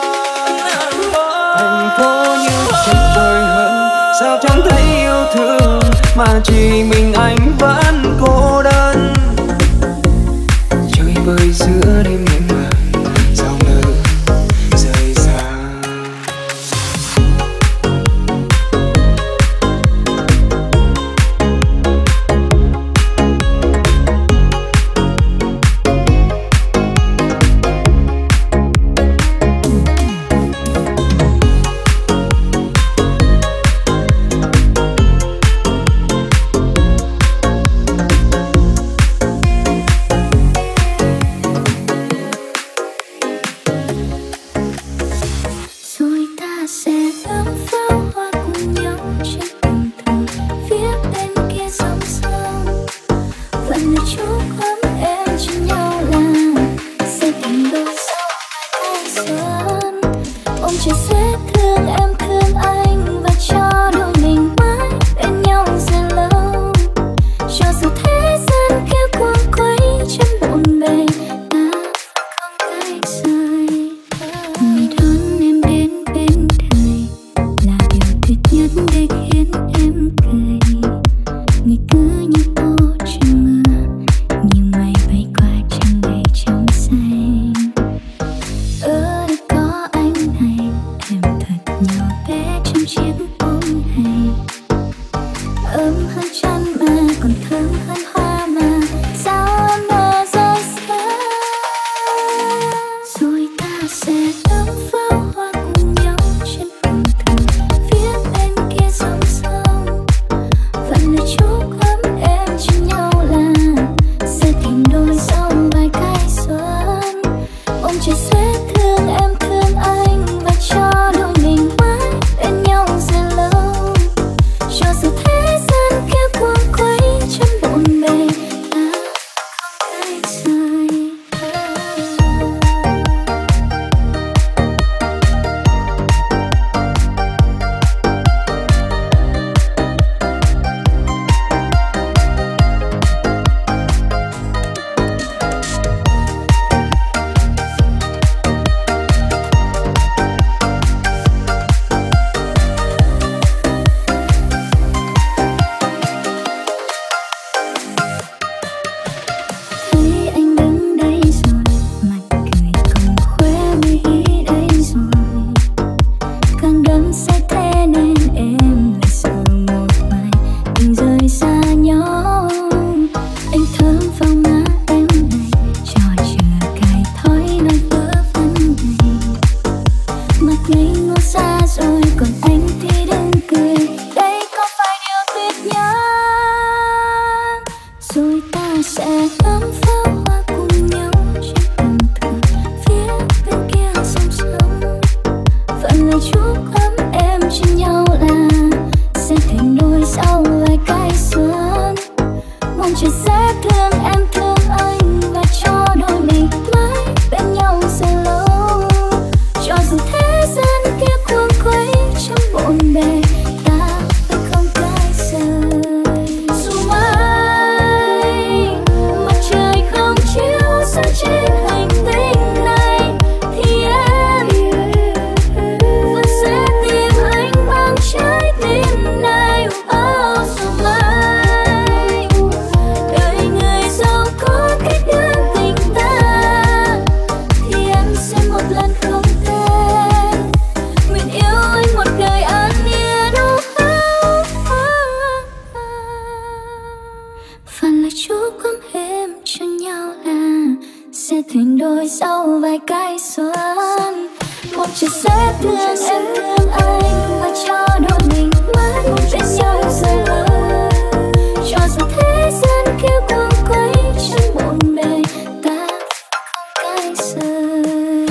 Thành phố như chật chội hơn, sao chẳng thấy yêu thương, mà chỉ mình anh vẫn cô đơn. Trời vơi giữa đêm em mà, sao nỡ rời xa. Ông trời sẽ thương em thương anh và cho đôi mình mãi bên nhau dài lâu. Cho dù thế gian kia cuồng quay chân bộn bề, ta không cách rời. Ngày đón em đến bên đời là điều tuyệt nhất để khiến em cười. Ngày cứ như tô trên mưa, như mây bay qua chân đầy trong xanh. Ở đây có anh này, em thật nhỏ bé trong chiếc ôm này. Ấm hơn chăn mà còn thơm hơn hoa mà, sao em nở rơi xa. Rồi ta sẽ đắm pháo hoa cùng nhau trên bờ cát phía bên kia dòng sông. Vẫn lời chúc ấm em cho nhau là sẽ thành đôi sau vài cái xuân. Ông trời sẽ thương em thương anh và cho đôi mình mãi bên nhau dài lâu. Cho dù thế gian kia cuồng quay chân bộn bề, ta không cách rời. Thấy anh đứng đây rồi, mặt cười còn khóe mi đây rồi. Càng đắm say thế nên em lại sợ một ngày mình rời xa nhau. Anh thơm vào má em này, cho chưa cài thói nói vỡ vân này. Mặt ngây ngô xa rồi, còn anh thì đừng cười. Đây có phải điều tuyệt nhất? Rồi ta sẽ ngắm pháo hoa cùng nhau trên tầng thượng phía bên kia sông sông. Vẫn lời chúc ấm em cho nhau là sẽ thành đôi sau vài cái xuân. Mong trời sẽ thương em thương anh và cho đôi mình mãi bên nhau dài lâu. Cho dù thế gian kia cuồng quay trong bộn bề, ta vẫn không cách rời. Dù mai mặt trời không chiếu sáng trên hành tinh này, thì em vẫn sẽ tìm anh bằng trái tim này. Oh, dù mai đời người giàu có cách đơn tình ta, thì em sẽ một lần không tên nguyện yêu anh một đời an yên. Oh, oh, oh, oh. Và lời chúc ấm em cho nhau là sẽ thành đôi sau vài cái xuân. Một trời sẽ thương em thương anh và cho đôi mình mãi bên nhau dài lâu. Cho dù thế gian kia cuồng quay chân bộn bề, ta không cách rời.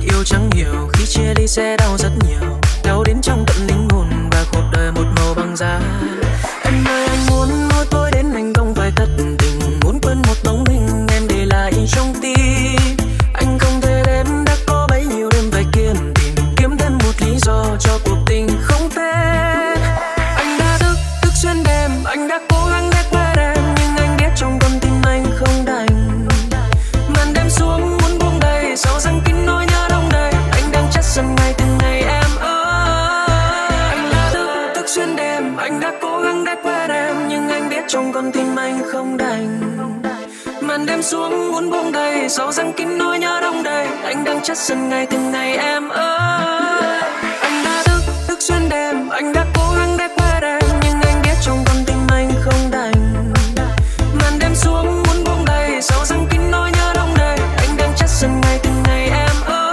yêu chẳng hiểu, khi chia ly sẽ đau rất nhiều, đau đến trong tận linh hồn và cuộc đời một màu băng giá. Em ơi anh muốn nói tôi đến anh không phải thất tình, muốn quên một bóng hình em để lại trong tim. Anh không thể đếm đã có bấy nhiêu đêm phải kiếm tìm, kiếm thêm một lý do cho cuộc tình không tên. Anh đã thức thức xuyên đêm, anh đã cố gắng để quên em, nhưng anh biết trong con tim anh không đành. Màn đêm xuống muốn buông đầy, sau răng kín nỗi nhớ đông đầy, anh đang chất dần ngày từng ngày em ơi. Anh đã thức thức xuyên đêm, anh đã cố gắng để quên em, nhưng anh biết trong con tim anh không đành. Màn đêm xuống muốn buông đầy, sau răng kín nỗi nhớ đông đầy, anh đang chất dần ngày từng ngày em ơi. Anh đã thức thức xuyên đêm, anh đã cố gắng để quên em, nhưng anh biết trong con tim anh không đành. Màn đêm xuống muốn buông đầy, sau răng kín nỗi nhớ đông đầy, anh đang chất dần ngày từng ngày em ơi.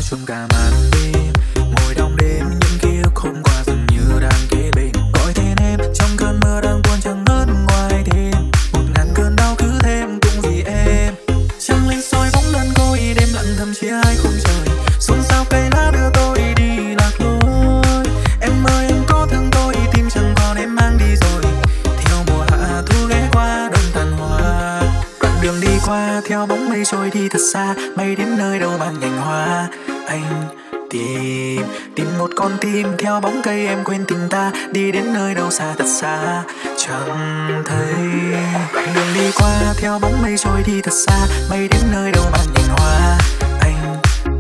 chung cả màn đêm. Ngồi đong đêm những ký ức hôm qua dường như đang kế bên. Gọi tên em trong cơn mơ đang buồn chẳng ngớt ngoài đêm. Một ngàn cơn đau cứ thêm cũng vì em. Trăng lên soi bóng đơn côi đêm lặng thầm chia hai khung trời. Xôn xao cây lá đưa tôi đi lạc lối. Em ơi em có thương tôi tim chẳng còn em mang đi rồi. Theo mùa hạ thu ghé qua đông tàn hoa. Đoạn đường đi qua theo bóng mây trôi đi thật xa. Mây đến nơi đâu mang nhành hoa. Anh tìm, tìm một con tim theo bóng cây em quên tình ta. Đi đến nơi đâu xa thật xa chẳng thấy. Đoạn đường đi qua theo bóng mây trôi đi thật xa. Mây đến nơi đâu mang nhành hoa. Anh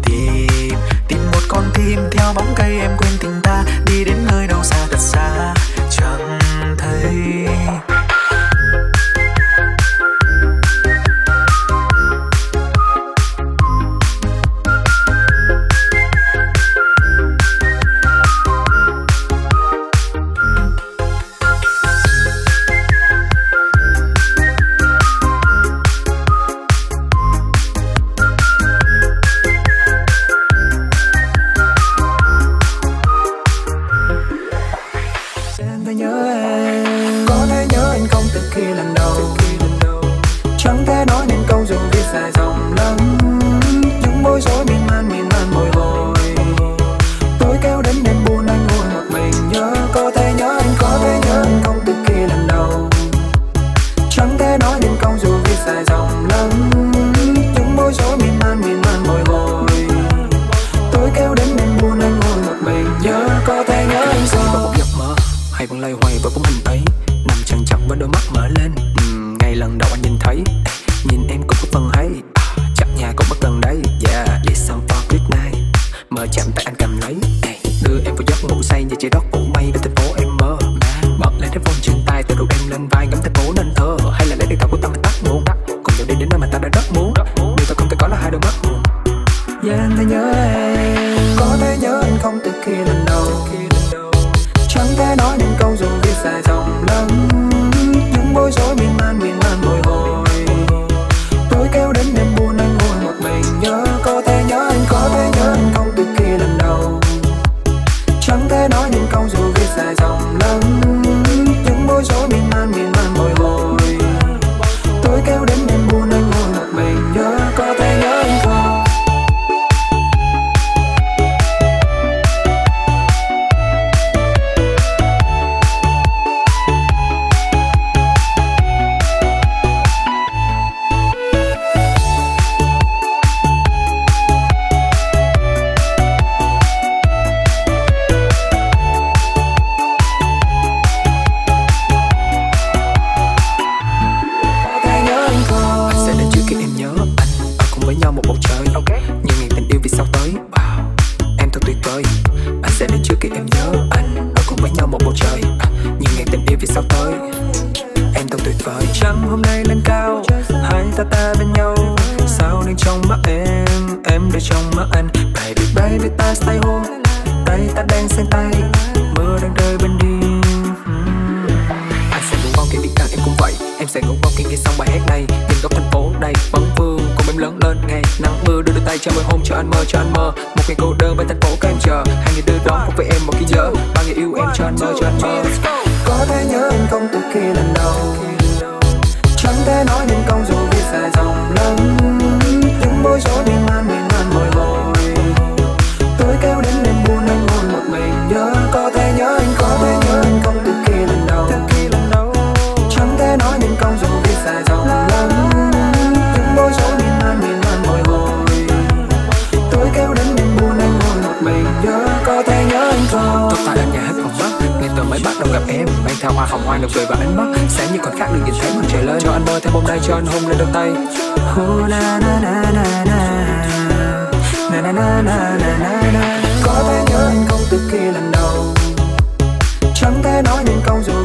tìm, tìm một con tim theo bóng cây em quên tình ta. Đi đến nơi đâu xa thật xa chẳng thấy. Có thể nhớ anh không từ khi lần đầu. Chẳng thể nói nên câu dù